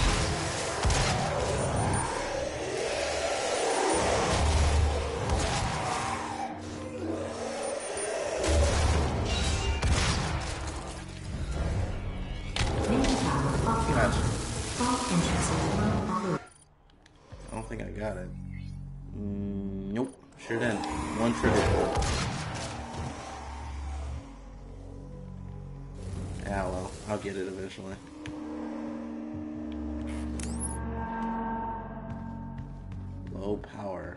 Speaker 1: I don't think I got it. Mm, nope, sure didn't. One trigger pull. Yeah, well, I'll get it eventually. Low power.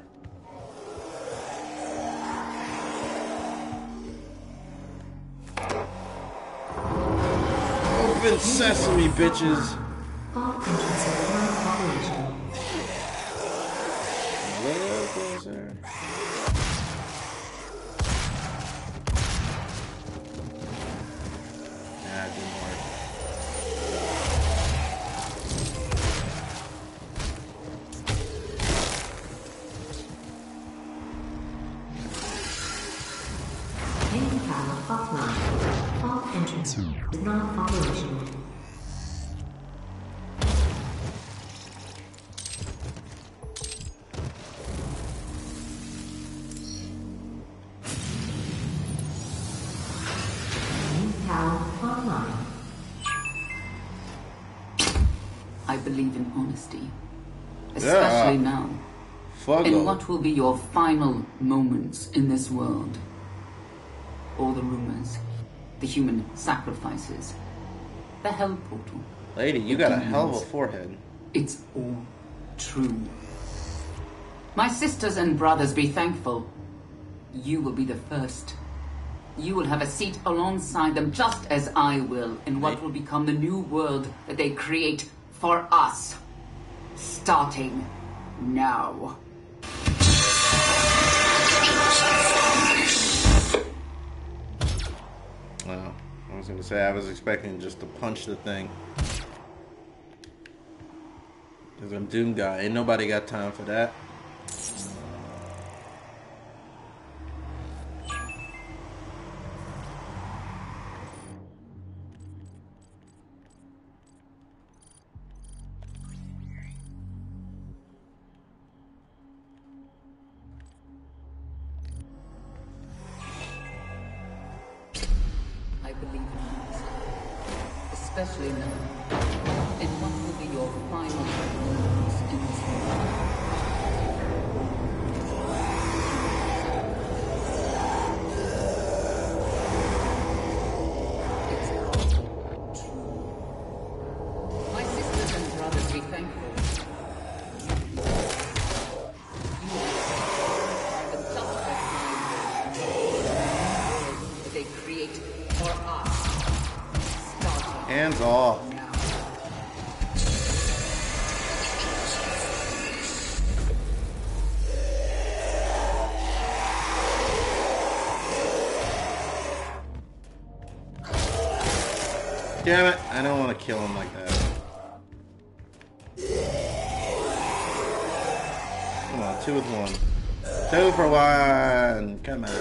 Speaker 1: Open sesame, bitches!
Speaker 4: All entrances non-operational.
Speaker 1: A little closer. Nah, it didn't work.
Speaker 4: Main power offline. All entrances non-operational.
Speaker 3: I believe in honesty, especially
Speaker 1: yeah.
Speaker 3: now.
Speaker 1: Fuggo.
Speaker 3: In what will be your final moments in this world. All the rumors, the human sacrifices, the hell portal.
Speaker 1: Lady, you got a hell of a forehead.
Speaker 3: It's all true. My sisters and brothers, be thankful. You will be the first. You will have a seat alongside them, just as I will, in what will become the new world that they create for us. Starting now.
Speaker 1: Well, I was going to say, I was expecting just to punch the thing. Because I'm Doom guy. Ain't nobody got time for that.
Speaker 3: I believe in honesty, especially now, in what will be your final moments in this world. It's all true. My sisters and brothers, be thankful. You are the just that they create for us. Starting
Speaker 1: Hands off.
Speaker 3: now.
Speaker 1: Damn it! I don't want to kill him like that. Come on, two with one. Two for one! Come on.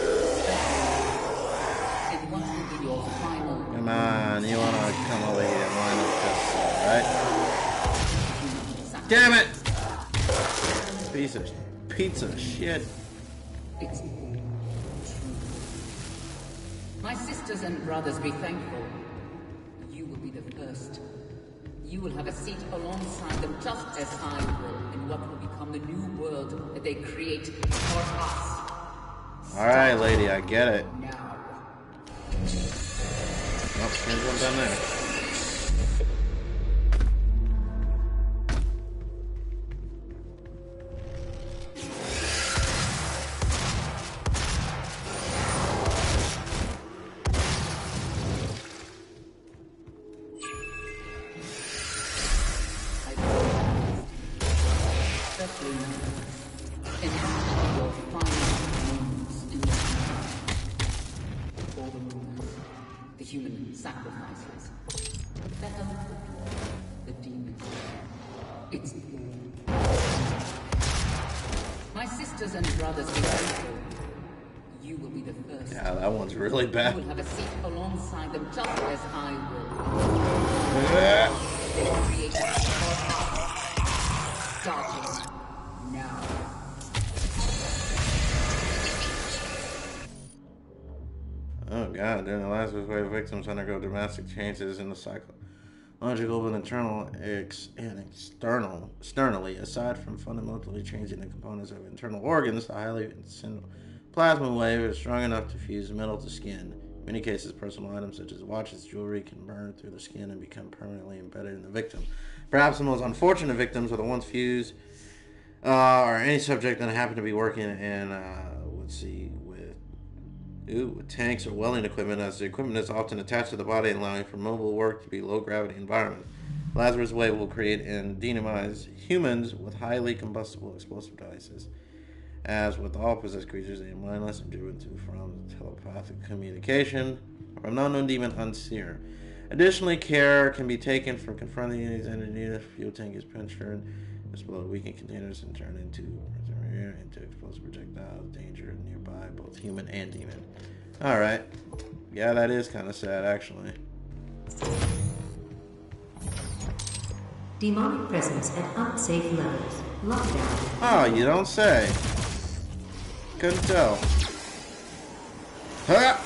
Speaker 1: Come on, you want to come over here and line up just so, right? Damn it! Piece of pizza shit.
Speaker 3: It's my sisters and brothers, be thankful. You will be the first. You will have a seat alongside them, just as I will, in what will become the new world that they create for us.
Speaker 1: Alright, lady, I get it.
Speaker 3: Now.
Speaker 1: Oh, there's one down there.
Speaker 3: Sacrifices. Better the demons. It's my sisters and brothers be thankful. You will be the first.
Speaker 1: Yeah, that one's really bad.
Speaker 3: You will have a seat alongside them, just as I will.
Speaker 1: Yeah.
Speaker 3: They create for us. Starting now.
Speaker 1: Oh god, during the last wave, victims undergo dramatic changes in the psychological but internal ex and external externally. Aside from fundamentally changing the components of internal organs, the highly sensitive plasma wave is strong enough to fuse metal to skin. In many cases, personal items such as watches, jewelry can burn through the skin and become permanently embedded in the victim. Perhaps the most unfortunate victims are the ones fused uh, or any subject that happen to be working in, uh, let's see, Ooh, tanks or welding equipment, as the equipment is often attached to the body, allowing for mobile work to be low-gravity environment. Lazarus Wave will create and dynamize humans with highly combustible explosive devices. As with all possessed creatures, they are mindless and driven to from telepathic communication or an unknown demon unseer. Additionally, care can be taken from confronting these entities. Fuel tank is punctured, explode weakened containers, and turned into into explosive projectiles. Danger nearby, both human and demon. Alright. Yeah, that is kind of sad, actually.
Speaker 4: Demonic presence at unsafe levels. Lockdown.
Speaker 1: Oh, you don't say. Couldn't tell. Ha!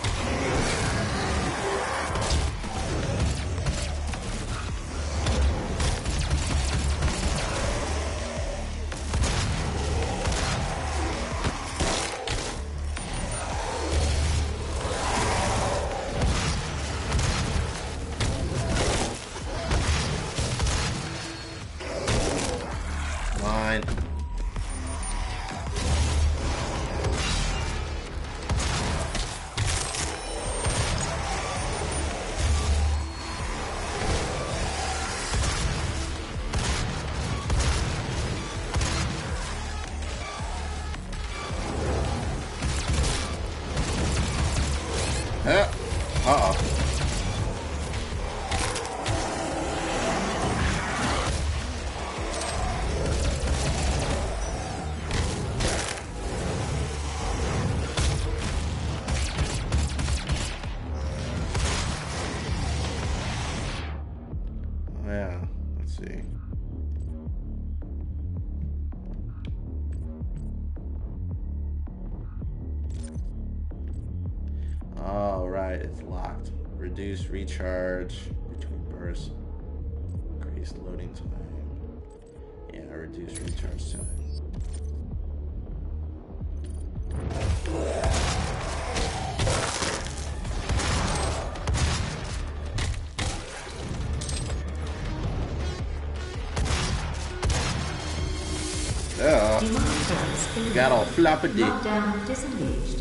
Speaker 1: Uh-oh. Yeah, let's see. Oh, right, it's locked. Reduce recharge between bursts. Increase loading time. Yeah, reduce recharge time. Yeah. Got all floppy.
Speaker 4: Lockdown disengaged.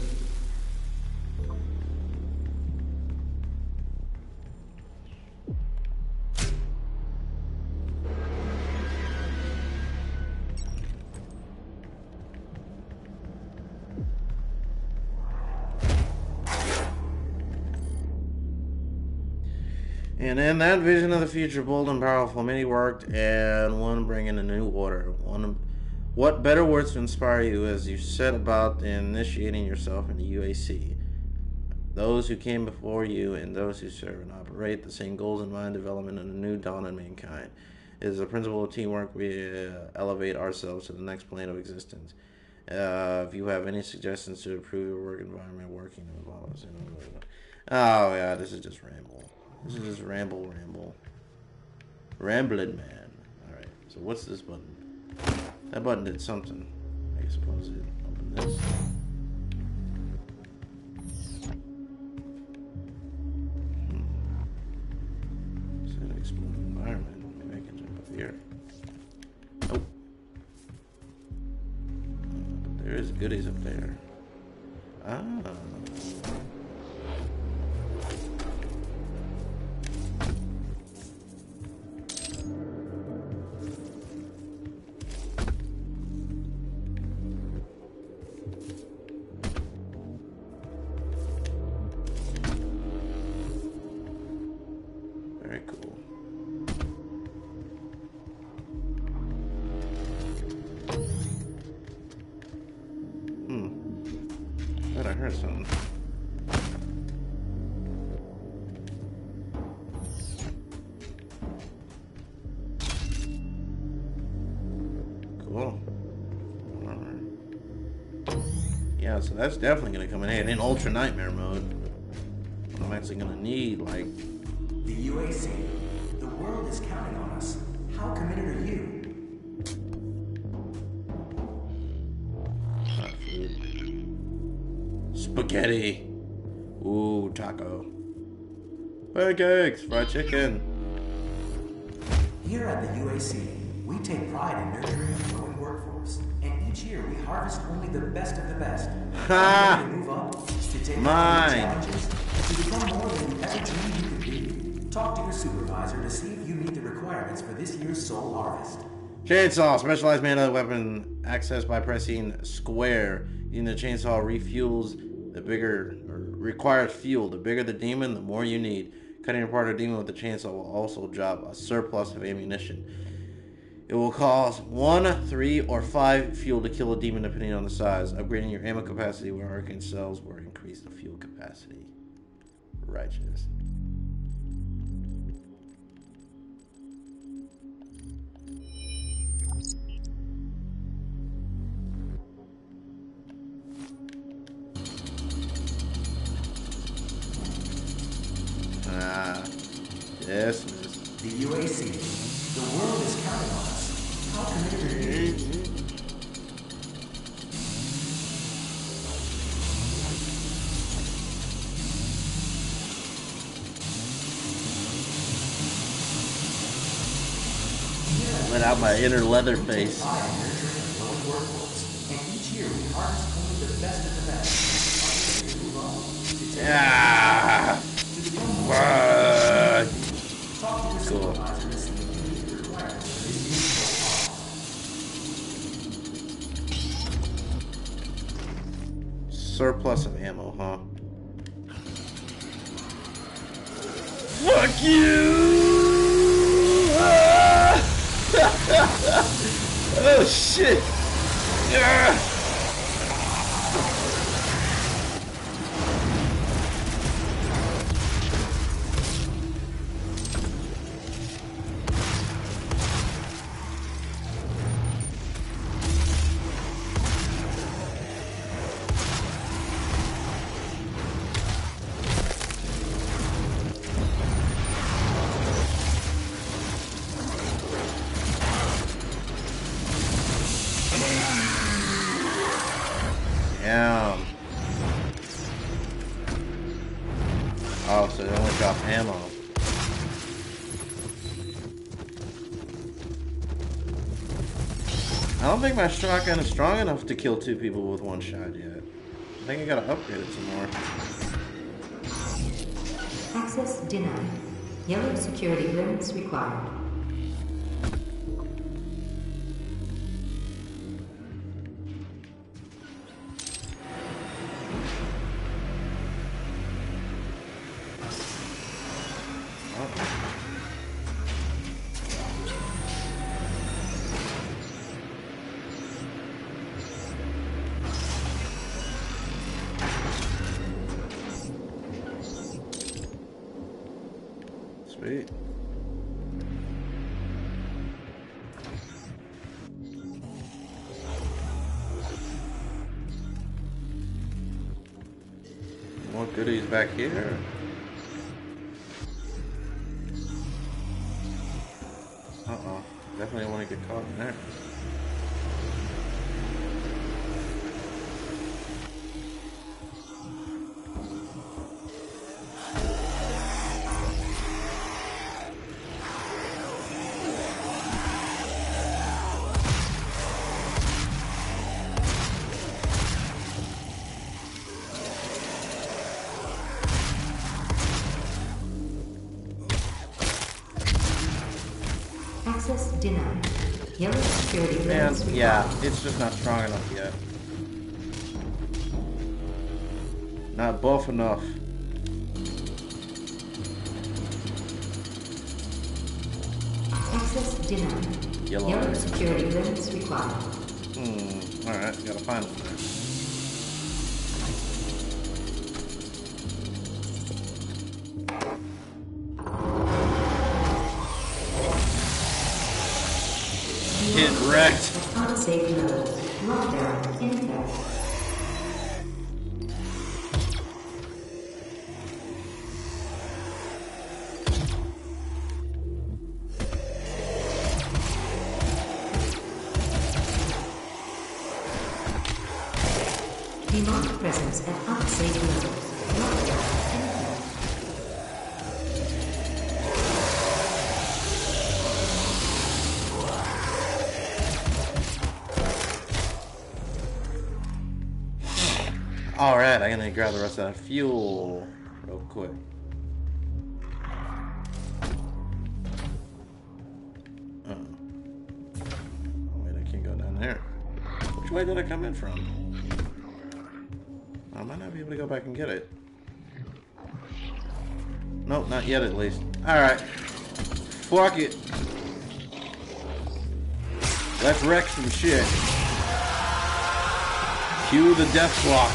Speaker 1: And in that vision of the future, bold and powerful, many worked, and one bringing a new order. One, what better words to inspire you as you set about initiating yourself in the U A C? Those who came before you and those who serve and operate the same goals in mind, development and a new dawn in mankind. It is the principle of teamwork we uh, elevate ourselves to the next plane of existence. Uh, if you have any suggestions to improve your work environment, working involves. Oh yeah, this is just ramble. This is just ramble, ramble, rambling man. All right. So what's this button? That button did something. I suppose it opened this. Hmm. It's an exploded environment. Maybe I can jump up here. Nope. Uh, there is goodies up there. Ah. Very cool. Hmm. Thought I heard something. Cool. Alright. Yeah, so that's definitely gonna come in handy in Ultra Nightmare mode. I'm actually gonna need, like,
Speaker 6: the U A C. The world is counting on us. How committed are you?
Speaker 1: uh, food. Spaghetti. Ooh, taco. Pancakes, fried chicken.
Speaker 6: Here at the U A C, we take pride in nurturing a growing workforce, and each year we harvest only the best of the best.
Speaker 1: Ha!
Speaker 6: To move up, to take on
Speaker 1: Mine.
Speaker 6: challenges, to become more than you ever dreamed you could be. Talk to your supervisor to see if you meet the requirements for this year's soul harvest.
Speaker 1: Chainsaw, specialized melee weapon, accessed by pressing square. Using the chainsaw refuels the bigger, or requires fuel. The bigger the demon, the more you need. Cutting apart a demon with the chainsaw will also drop a surplus of ammunition. It will cost one, three, or five fuel to kill a demon depending on the size. Upgrading your ammo capacity with arcane cells will increase the fuel capacity. Righteous. Ah, yes, miss.
Speaker 6: The U A C. The world is counting on us. How committed are you?
Speaker 1: Let out my inner leather face.
Speaker 6: I am nurturing a growing workforce, and each year we harvest only the best of the best. Are you ready to move on? To take
Speaker 1: Ah.
Speaker 6: to become more
Speaker 1: Ah.
Speaker 6: Talk to your
Speaker 1: Cool.
Speaker 6: supervisor to see if you meet the requirements for this year's soul harvest.
Speaker 1: Surplus of ammo, huh? Fuck you! Ah! Oh shit! Ah! Damn. Oh, so they only drop ammo. I don't think my shotgun is strong enough to kill two people with one shot yet. I think I gotta upgrade it some more.
Speaker 4: Access denied. Yellow security clearance required.
Speaker 1: Oh. Sweet. More goodies back here. Uh-oh. Definitely want to get caught in there.
Speaker 4: Access denied. Yellow security
Speaker 1: Man,
Speaker 4: clearance
Speaker 1: yeah,
Speaker 4: required.
Speaker 1: it's just not strong enough yet. Not buff enough.
Speaker 4: Access denied.
Speaker 1: Yellow.
Speaker 4: Yellow security clearance required.
Speaker 1: Hmm, alright, gotta find one there. Get wrecked.
Speaker 4: Unsafe nodes. Lockdown in effect. Demonic presence at unsafe levels. Lockdown in effect.
Speaker 1: Alright, I'm gonna grab the rest of that fuel real quick. Oh. Oh, wait, I can't go down there. Which way did I come in from? I might not be able to go back and get it. Nope, not yet at least. Alright. Fuck it. Let's wreck some shit. Cue the death clock.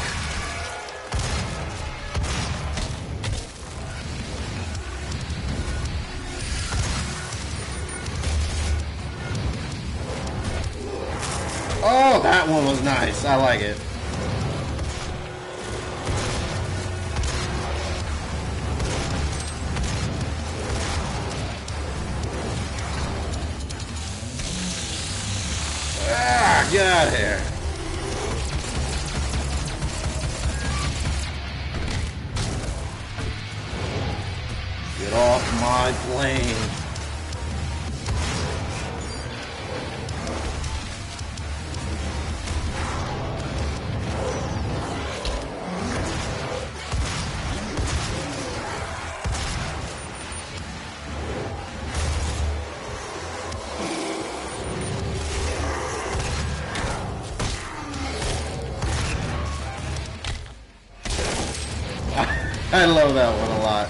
Speaker 1: Oh, that one was nice. I like it. Ah, get out of here. Get off my plane. I love that one a lot.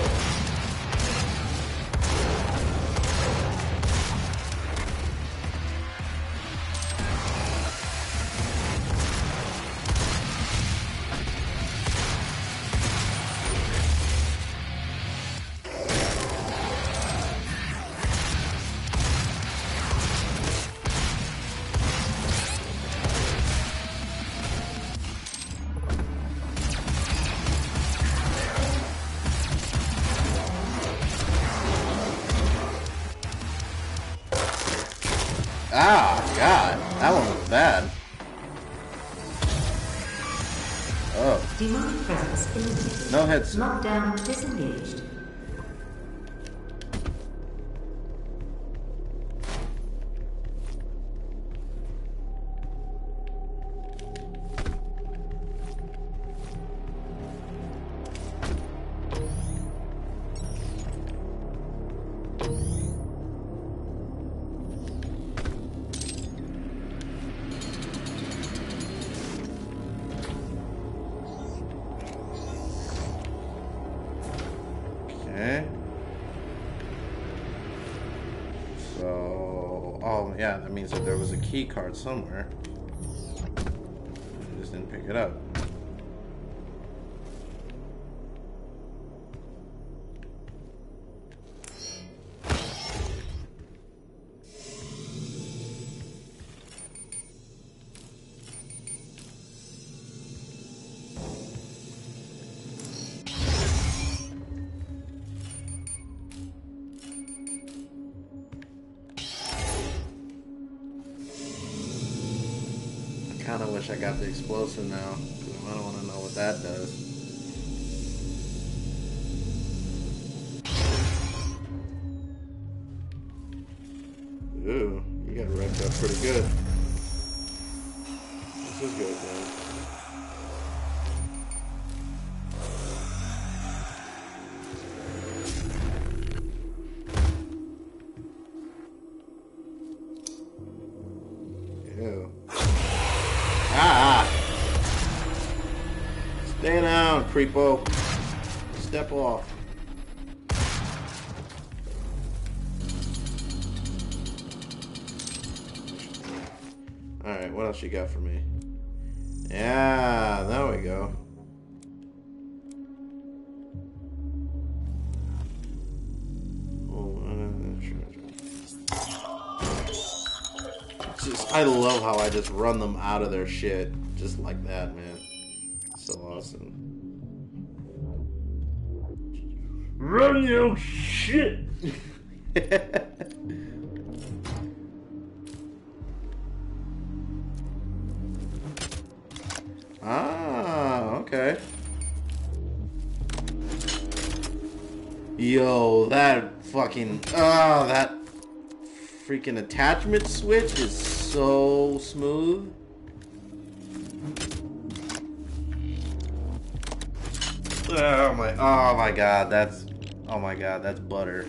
Speaker 1: Ah, God, that one was bad. Oh.
Speaker 4: Demonic presence eliminated.
Speaker 1: No hits.
Speaker 4: Lockdown disengaged.
Speaker 1: Okay. So, oh yeah, that means that there was a key card somewhere. I just didn't pick it up. kind of wish I got the explosive now. I don't want to know what that does. Ooh, you got wrecked up pretty good. This is good, man. Ew. Ah! Stay down, creepo. Step off. Alright, what else you got for me? Yeah, there we go. Just, I love how I just run them out of their shit. Just like that, man. So awesome. Run your shit! Ah, okay. Yo, that fucking... Ah, oh, that freaking attachment switch is so smooth. Oh my, oh my god, that's... Oh my god, that's butter.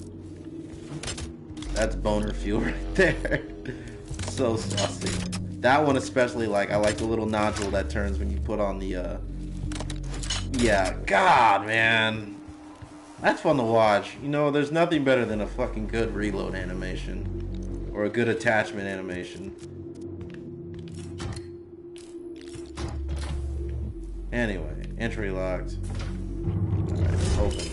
Speaker 1: That's boner fuel right there. So saucy. That one especially, like, I like the little nodule that turns when you put on the, uh... Yeah, god, man. That's fun to watch. You know, there's nothing better than a fucking good reload animation. Or a good attachment animation. Anyway, entry locked. Alright, open.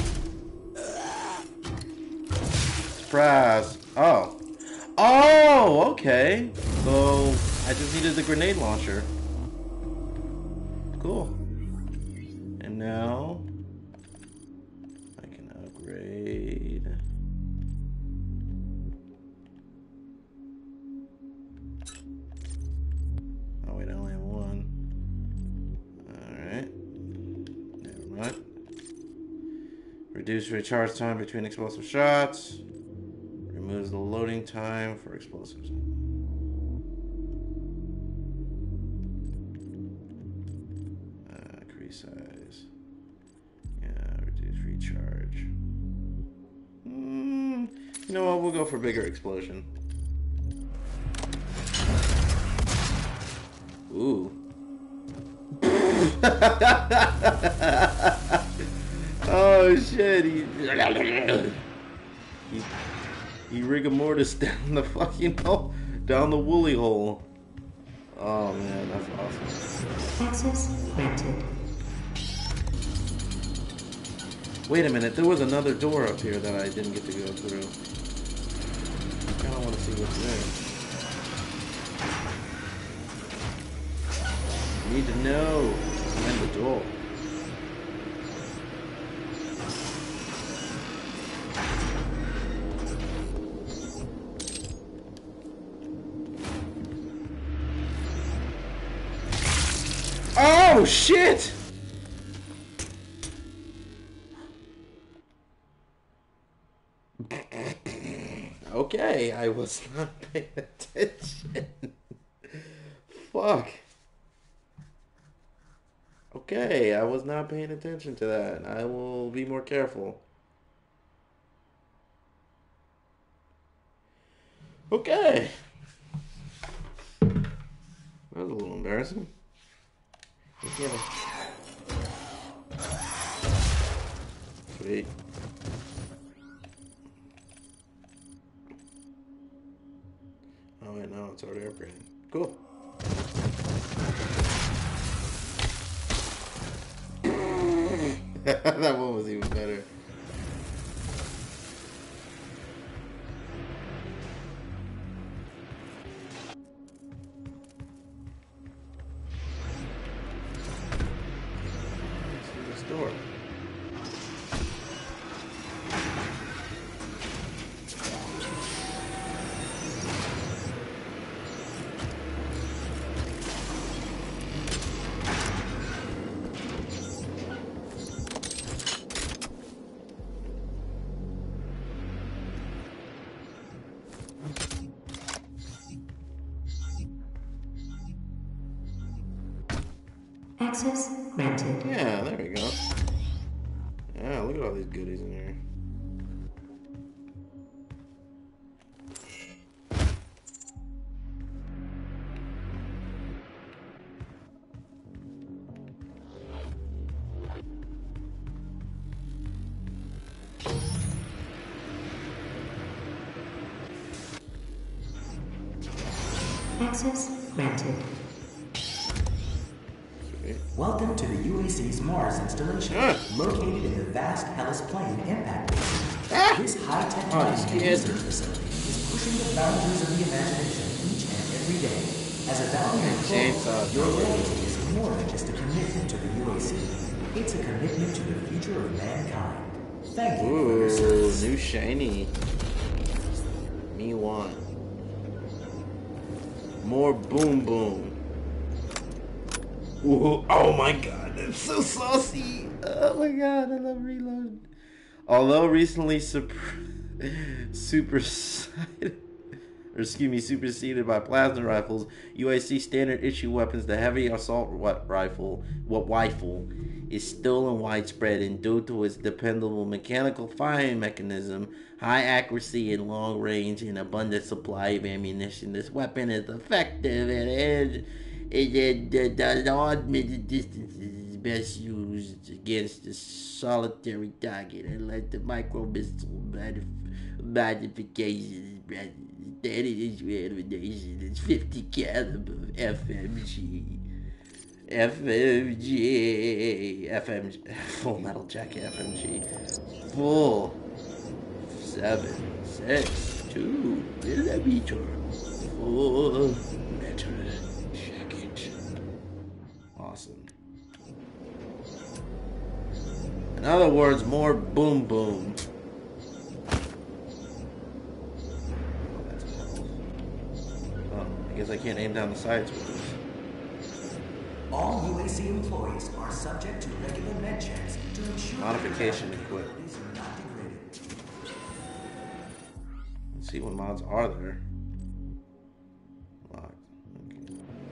Speaker 1: Surprise! Oh. Oh, okay. So, I just needed the grenade launcher. Cool. And now, I can upgrade. Oh wait, I only have one. Alright. Never mind. Reduce recharge time between explosive shots. Removes the loading time for explosives. Uh, increase size. Yeah, reduce recharge. Mm, you know what? We'll go for bigger explosion. Ooh. Oh shit! He, he, he rigor mortis down the fucking hole, down the woolly hole. Oh man, that's awesome.
Speaker 4: Access granted.
Speaker 1: Wait a minute, there was another door up here that I didn't get to go through. I kind of want to see what's there. I need to know. Find the door. Oh shit! Okay, I was not paying attention. Fuck. Okay, I was not paying attention to that. I will be more careful. Okay. That was a little embarrassing. Okay. Sweet. Oh wait, no, it's already upgrading. Cool. That one was even better. Let's see this door.
Speaker 4: Access granted.
Speaker 1: Yeah, there we go. Yeah, look at all these goodies in here.
Speaker 4: Access granted.
Speaker 6: Welcome to the U A C's Mars installation,
Speaker 1: Ah.
Speaker 6: located in the vast Hellas Plain impact basin.
Speaker 1: Ah.
Speaker 6: This high-tech
Speaker 1: Oh,
Speaker 6: mining and
Speaker 1: shit.
Speaker 6: research facility is pushing the boundaries of the imagination each and every day. As a valued
Speaker 1: Chainsaw.
Speaker 6: employee, your loyalty is more than just a commitment to the U A C. It's a commitment to the future of mankind. Thank you for your
Speaker 1: Ooh,
Speaker 6: service.
Speaker 1: new shiny. Me want. More boom boom. Ooh, oh my god, that's so saucy. Oh my god, I love Reload. Although recently super, superseded, or excuse me, superseded by plasma rifles, U A C standard issue weapons, the heavy assault rifle, what rifle, is still in widespread, and due to its dependable mechanical firing mechanism, high accuracy and long range, and abundant supply of ammunition, this weapon is effective and it, it, it does odd mid distances is best used against a solitary target, unless the micro missile modifications standard ammunition is fifty caliber F M G. F M G, F M G, Full Metal Jacket F M G, full seven six two millimeter Full Metal Jacket. Awesome. In other words, more boom boom. Oh, I guess I can't aim down the sides with this.
Speaker 6: All U A C employees are subject to regular med checks to ensure
Speaker 1: Modification
Speaker 6: that their
Speaker 1: equipped.
Speaker 6: capabilities are not degraded.
Speaker 1: Let's see what mods are there. Locked. Okay.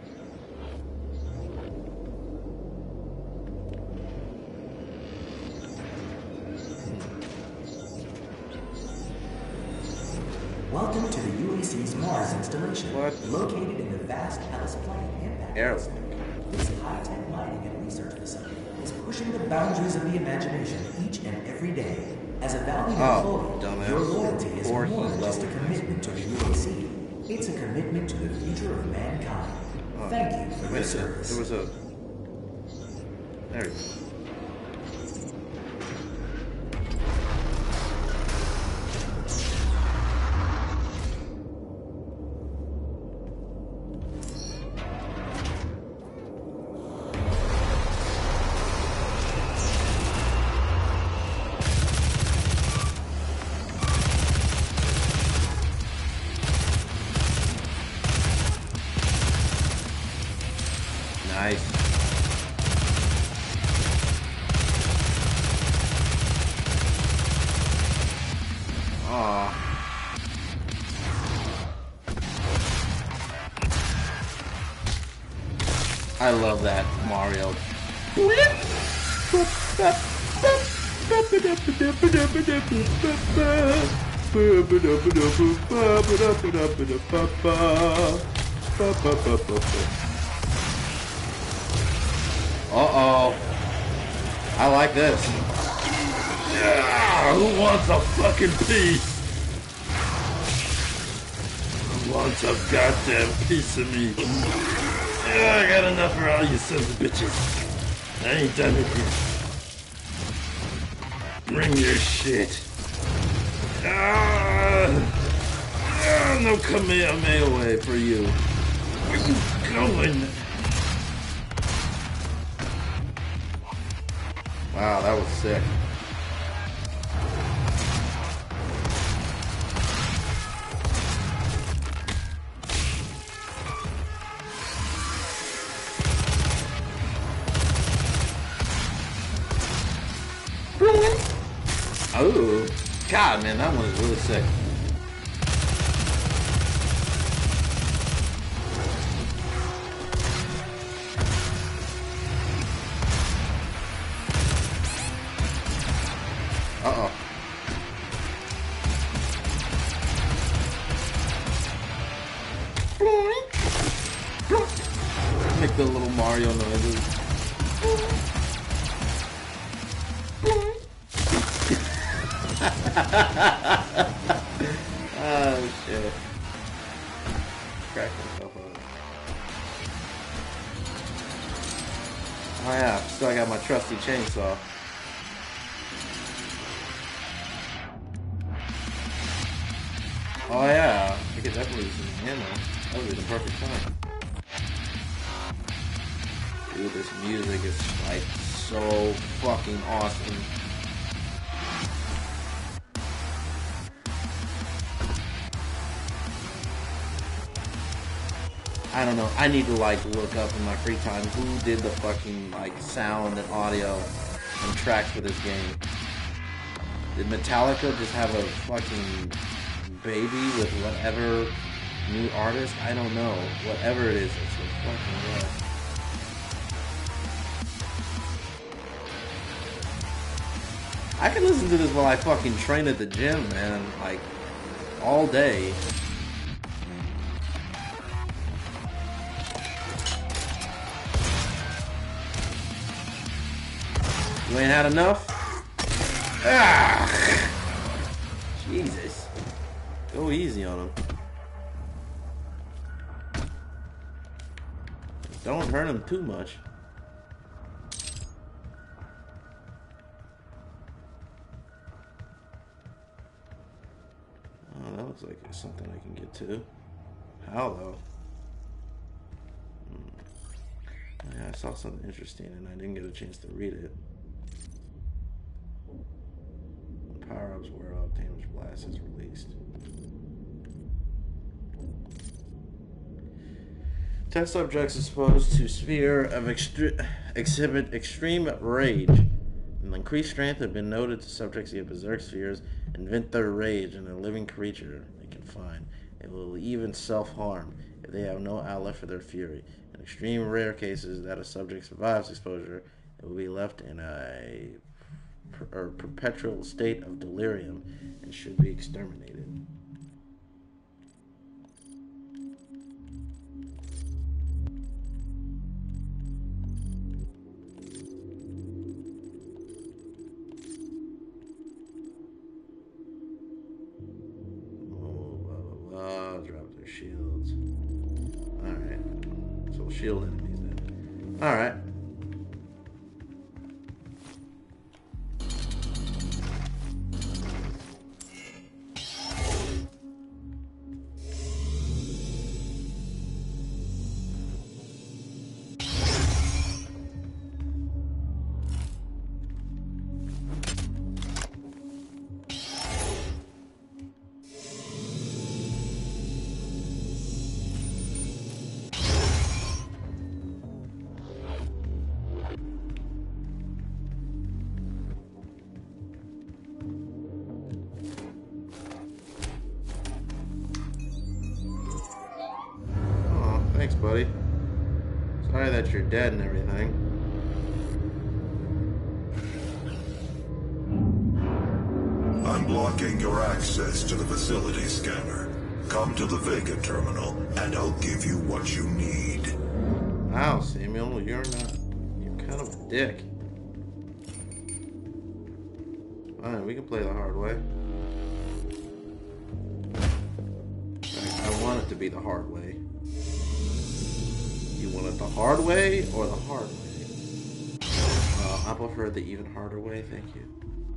Speaker 6: Welcome to the U A C's Mars installation,
Speaker 1: What?
Speaker 6: located in the vast Hellas Plain impact
Speaker 1: Airlock.
Speaker 6: basin. This high-tech mining and research facility is pushing the boundaries of the imagination each and every day. As a valued
Speaker 1: Oh,
Speaker 6: employee,
Speaker 1: dumbass.
Speaker 6: your loyalty is
Speaker 1: Or
Speaker 6: more
Speaker 1: he's
Speaker 6: than just a
Speaker 1: level.
Speaker 6: commitment to the U A C. It's a commitment to the future of mankind.
Speaker 1: Oh,
Speaker 6: Thank you for
Speaker 1: wait
Speaker 6: your
Speaker 1: a second.
Speaker 6: service.
Speaker 1: There was a. There we go. Nice. Aw. I love that, Mario. Uh-oh. I like this. Yeah, who wants a fucking piece? Who wants a goddamn piece of me? Yeah, I got enough for all you sons of bitches. I ain't done it yet. Bring your shit. Ah, ah, no Kamehameha way for you. Where you going? Wow, that was sick. Oh, God, man, that one is really sick. Mario noises. Oh shit. Crack myself up. Oh yeah, still I got my trusty chainsaw. Oh yeah, I could definitely use some ammo. That would be the perfect time. Dude, this music is like so fucking awesome. I don't know. I need to like look up in my free time who did the fucking like sound and audio and tracks for this game. Did Metallica just have a fucking baby with whatever new artist? I don't know. Whatever it is, it's so fucking good. I can listen to this while I fucking train at the gym, man. Like all day. You ain't had enough? Ah! Jesus. Go easy on him. Don't hurt him too much. Oh, that looks like it's something I can get to. How though? Hmm. Yeah, I saw something interesting and I didn't get a chance to read it. Power-ups wear off, damage blast is released. Test subjects exposed to sphere of extre exhibit extreme rage. And increased strength have been noted to subjects who have berserk spheres and vent their rage in a living creature they can find. It will even self-harm if they have no outlet for their fury. In extreme rare cases that a subject survives exposure, it will be left in a or perpetual state of delirium and should be exterminated. Oh, blah, blah, blah. Drop their shields. Alright. So we'll shield enemies then. Alright. Thanks, buddy. Sorry that you're dead and everything.
Speaker 5: I'm blocking your access to the facility scanner. Come to the Vega terminal, and I'll give you what you need.
Speaker 1: Wow, Samuel, you're not... You're kind of a dick. Fine, we can play the hard way. I want it to be the hard way. You want it the hard way or the hard way? Uh, I prefer the even harder way, thank you.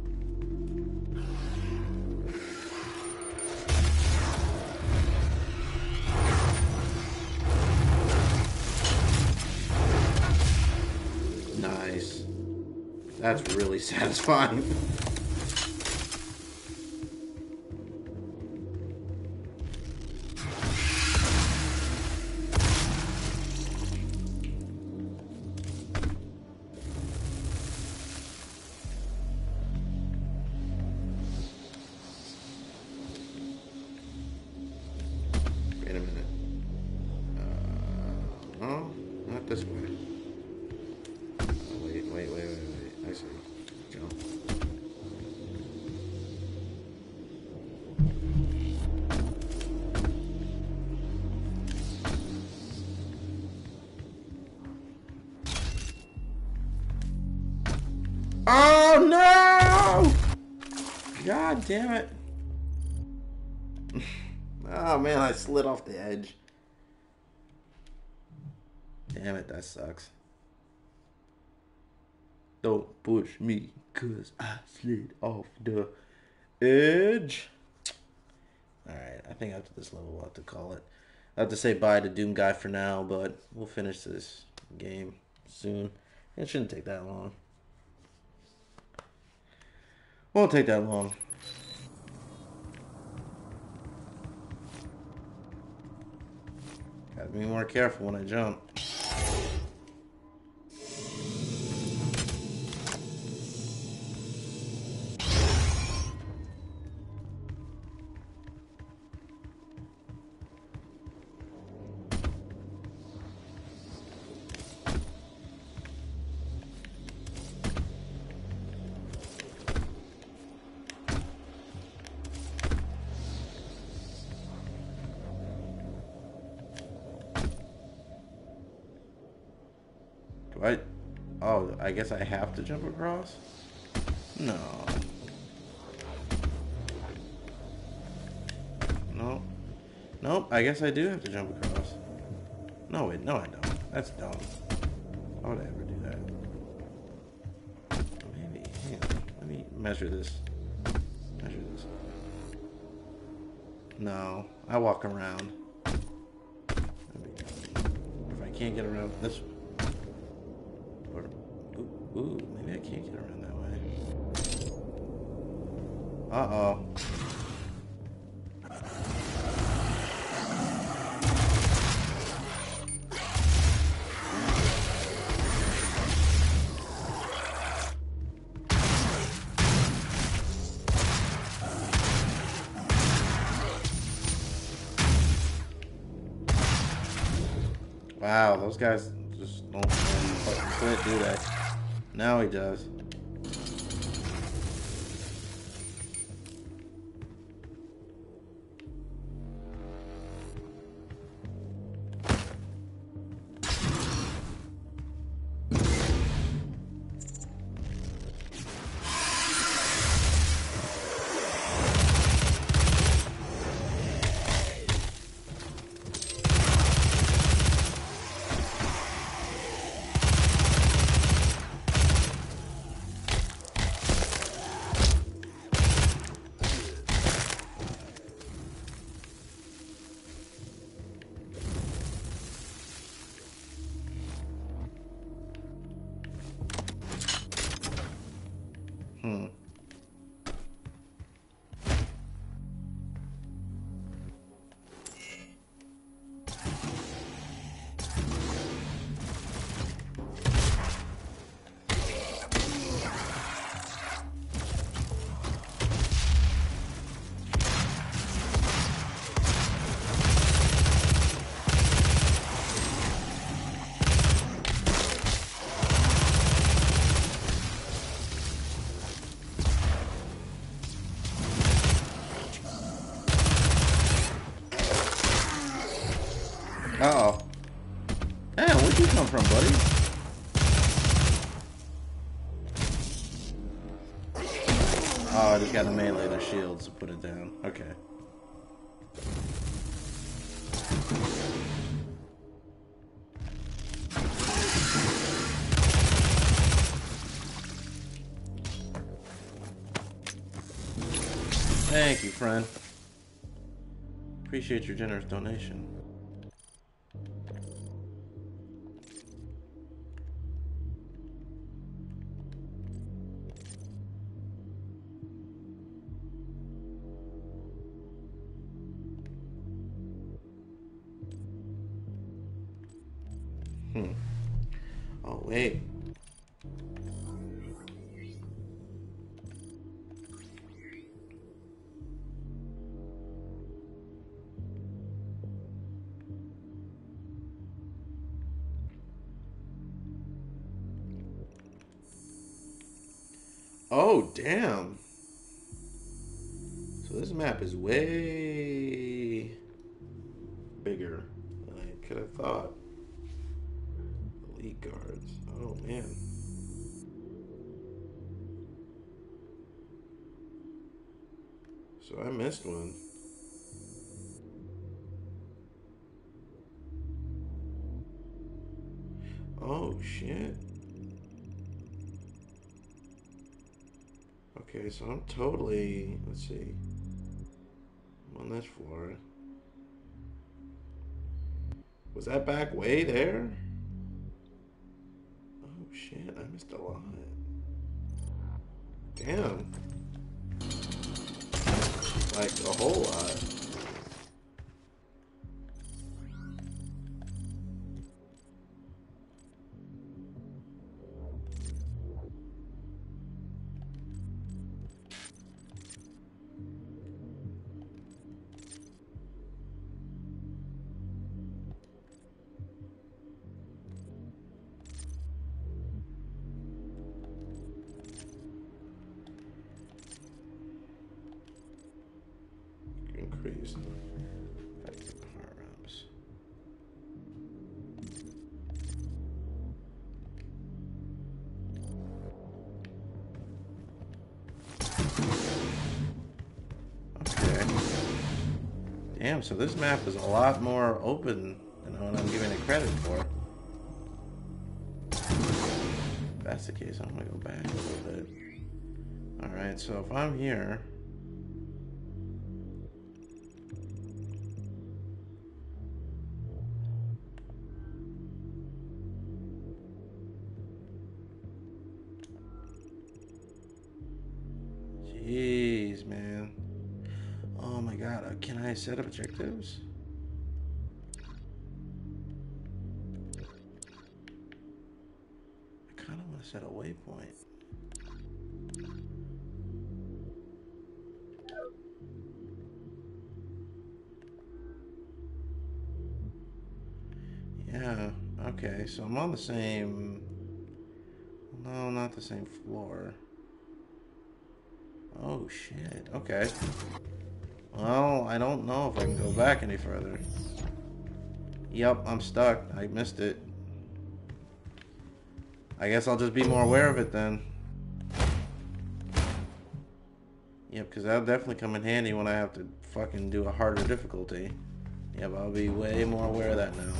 Speaker 1: Nice. That's really satisfying. Wait a minute. Uh, no, not this way. Oh, wait, wait, wait, wait, wait. I see. Jump. God damn it. Oh man, I slid off the edge. Damn it, that sucks. Don't push me, cause I slid off the edge. Alright, I think after this level we'll have to call it. I have to say bye to Doom Guy for now, but we'll finish this game soon. It shouldn't take that long. Won't take that long. Gotta be more careful when I jump. I, oh, I guess I have to jump across? No. No. Nope, I guess I do have to jump across. No, wait, no I don't. That's dumb. Why would I ever do that? Maybe, hang on. Let me measure this. Measure this. No, I walk around. If I can't get around this Or, ooh, ooh, maybe I can't get around that way. Uh-oh. Wow, those guys just don't fucking quit, do they? Now he does. Hmm. Uh-oh. Damn, where'd you come from, buddy? Oh, I just got to melee their shields to put it down. Okay. Thank you, friend. Appreciate your generous donation. Hmm. Oh, wait. Oh, damn. So this map is way bigger than I could have thought. Elite guards. Oh, man. So I missed one. Oh, shit. Okay, so I'm totally... Let's see. I'm on this floor. Was that back way there? Oh, shit. I missed a lot. Damn. Like, a whole lot. Increase effective power-ups. Okay. Damn, so this map is a lot more open than what I'm giving it credit for. If that's the case, I'm gonna go back a little bit. Alright, so if I'm here... Jeez, man. Oh my god, uh, can I set up objectives? I kind of want to set a waypoint. Yeah, okay, so I'm on the same... No, not the same floor. Oh shit, okay. Well, I don't know if I can go back any further. Yep, I'm stuck. I missed it. I guess I'll just be more aware of it then. Yep, because that'll definitely come in handy when I have to fucking do a harder difficulty. Yep, I'll be way more aware of that now.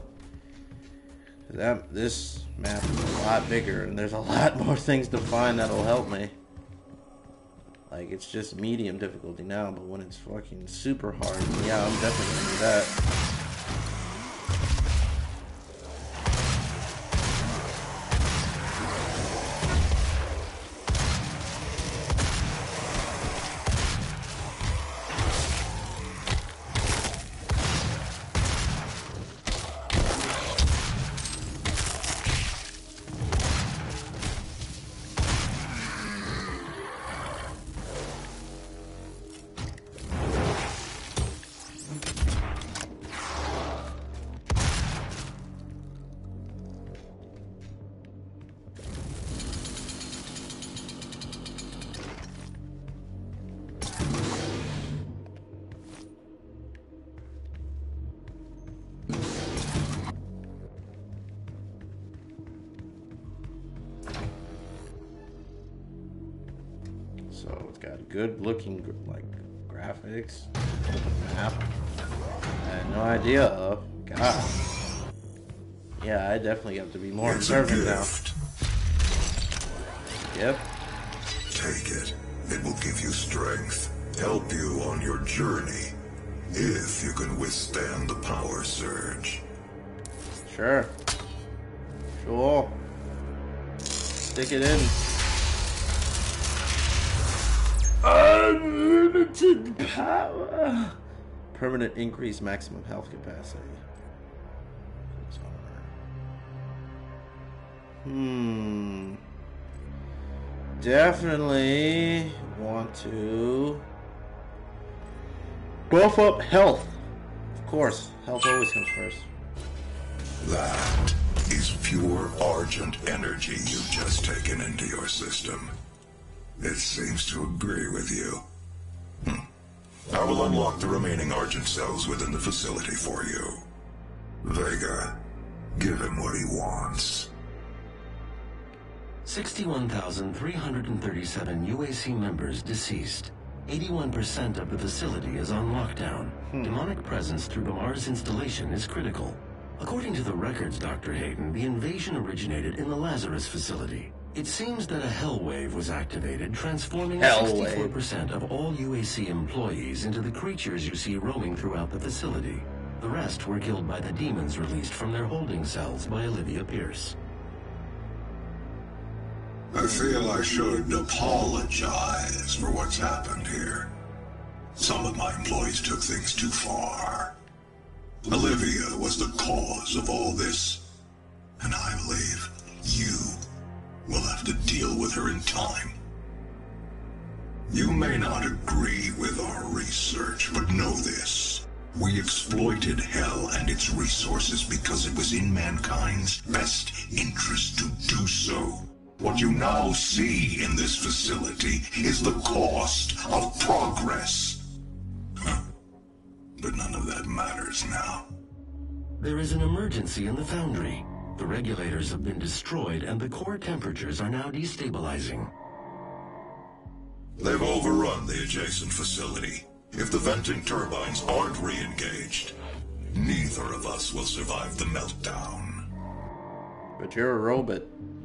Speaker 1: That, this map is a lot bigger and there's a lot more things to find that'll help me. Like, it's just medium difficulty now, but when it's fucking super hard, yeah, I'm definitely gonna do that. So it's got good looking like graphics, map. I had no idea of. God. Yeah, I definitely have to be more observant now. Yep.
Speaker 5: Take it. It will give you strength, help you on your journey, if you can withstand the power surge.
Speaker 1: Sure. Sure. Stick it in. Unlimited power. Permanent increase maximum health capacity. Hmm. Definitely want to buff up health. Of course, health always comes first.
Speaker 5: That is pure Argent energy you've just taken into your system. It seems to agree with you. Hm. I will unlock the remaining Argent cells within the facility for you. Vega, give him what he wants.
Speaker 7: sixty-one thousand three hundred thirty-seven U A C members deceased. eighty-one percent of the facility is on lockdown. Hmm. Demonic presence through the Mars installation is critical. According to the records, Doctor Hayden, the invasion originated in the Lazarus facility. It seems that a hell wave was activated, transforming sixty-four percent of all U A C employees into the creatures you see roaming throughout the facility. The rest were killed by the demons released from their holding cells by Olivia Pierce.
Speaker 5: I feel I should apologize for what's happened here. Some of my employees took things too far. Olivia was the cause of all this, and I believe you will have to deal with her in time. You may not agree with our research, but know this. We exploited Hell and its resources because it was in mankind's best interest to do so. What you now see in this facility is the cost of progress. Huh. But none of that matters now.
Speaker 7: There is an emergency in the foundry. The regulators have been destroyed and the core temperatures are now destabilizing.
Speaker 5: They've overrun the adjacent facility. If the venting turbines aren't re-engaged, neither of us will survive the meltdown.
Speaker 1: But you're a robot.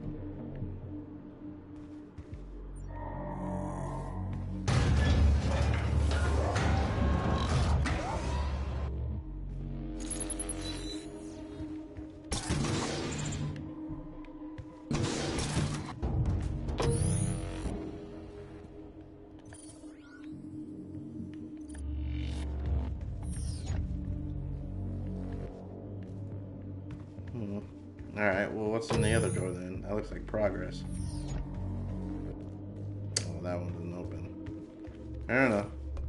Speaker 1: Alright, well, what's in the other door then? That looks like progress. Oh, that one doesn't open. Fair enough.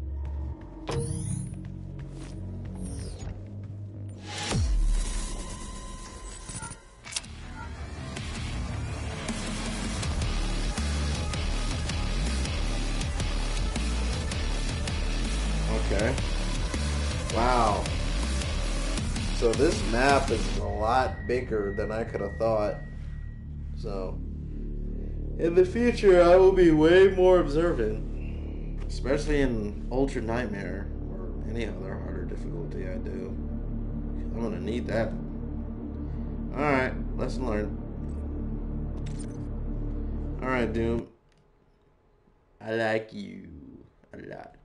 Speaker 1: Okay. Wow. So this map is a lot bigger than I could have thought. So, in the future, I will be way more observant. Especially in Ultra Nightmare, or any other harder difficulty I do. I'm gonna need that. Alright, lesson learned. Alright, Doom. I like you a lot.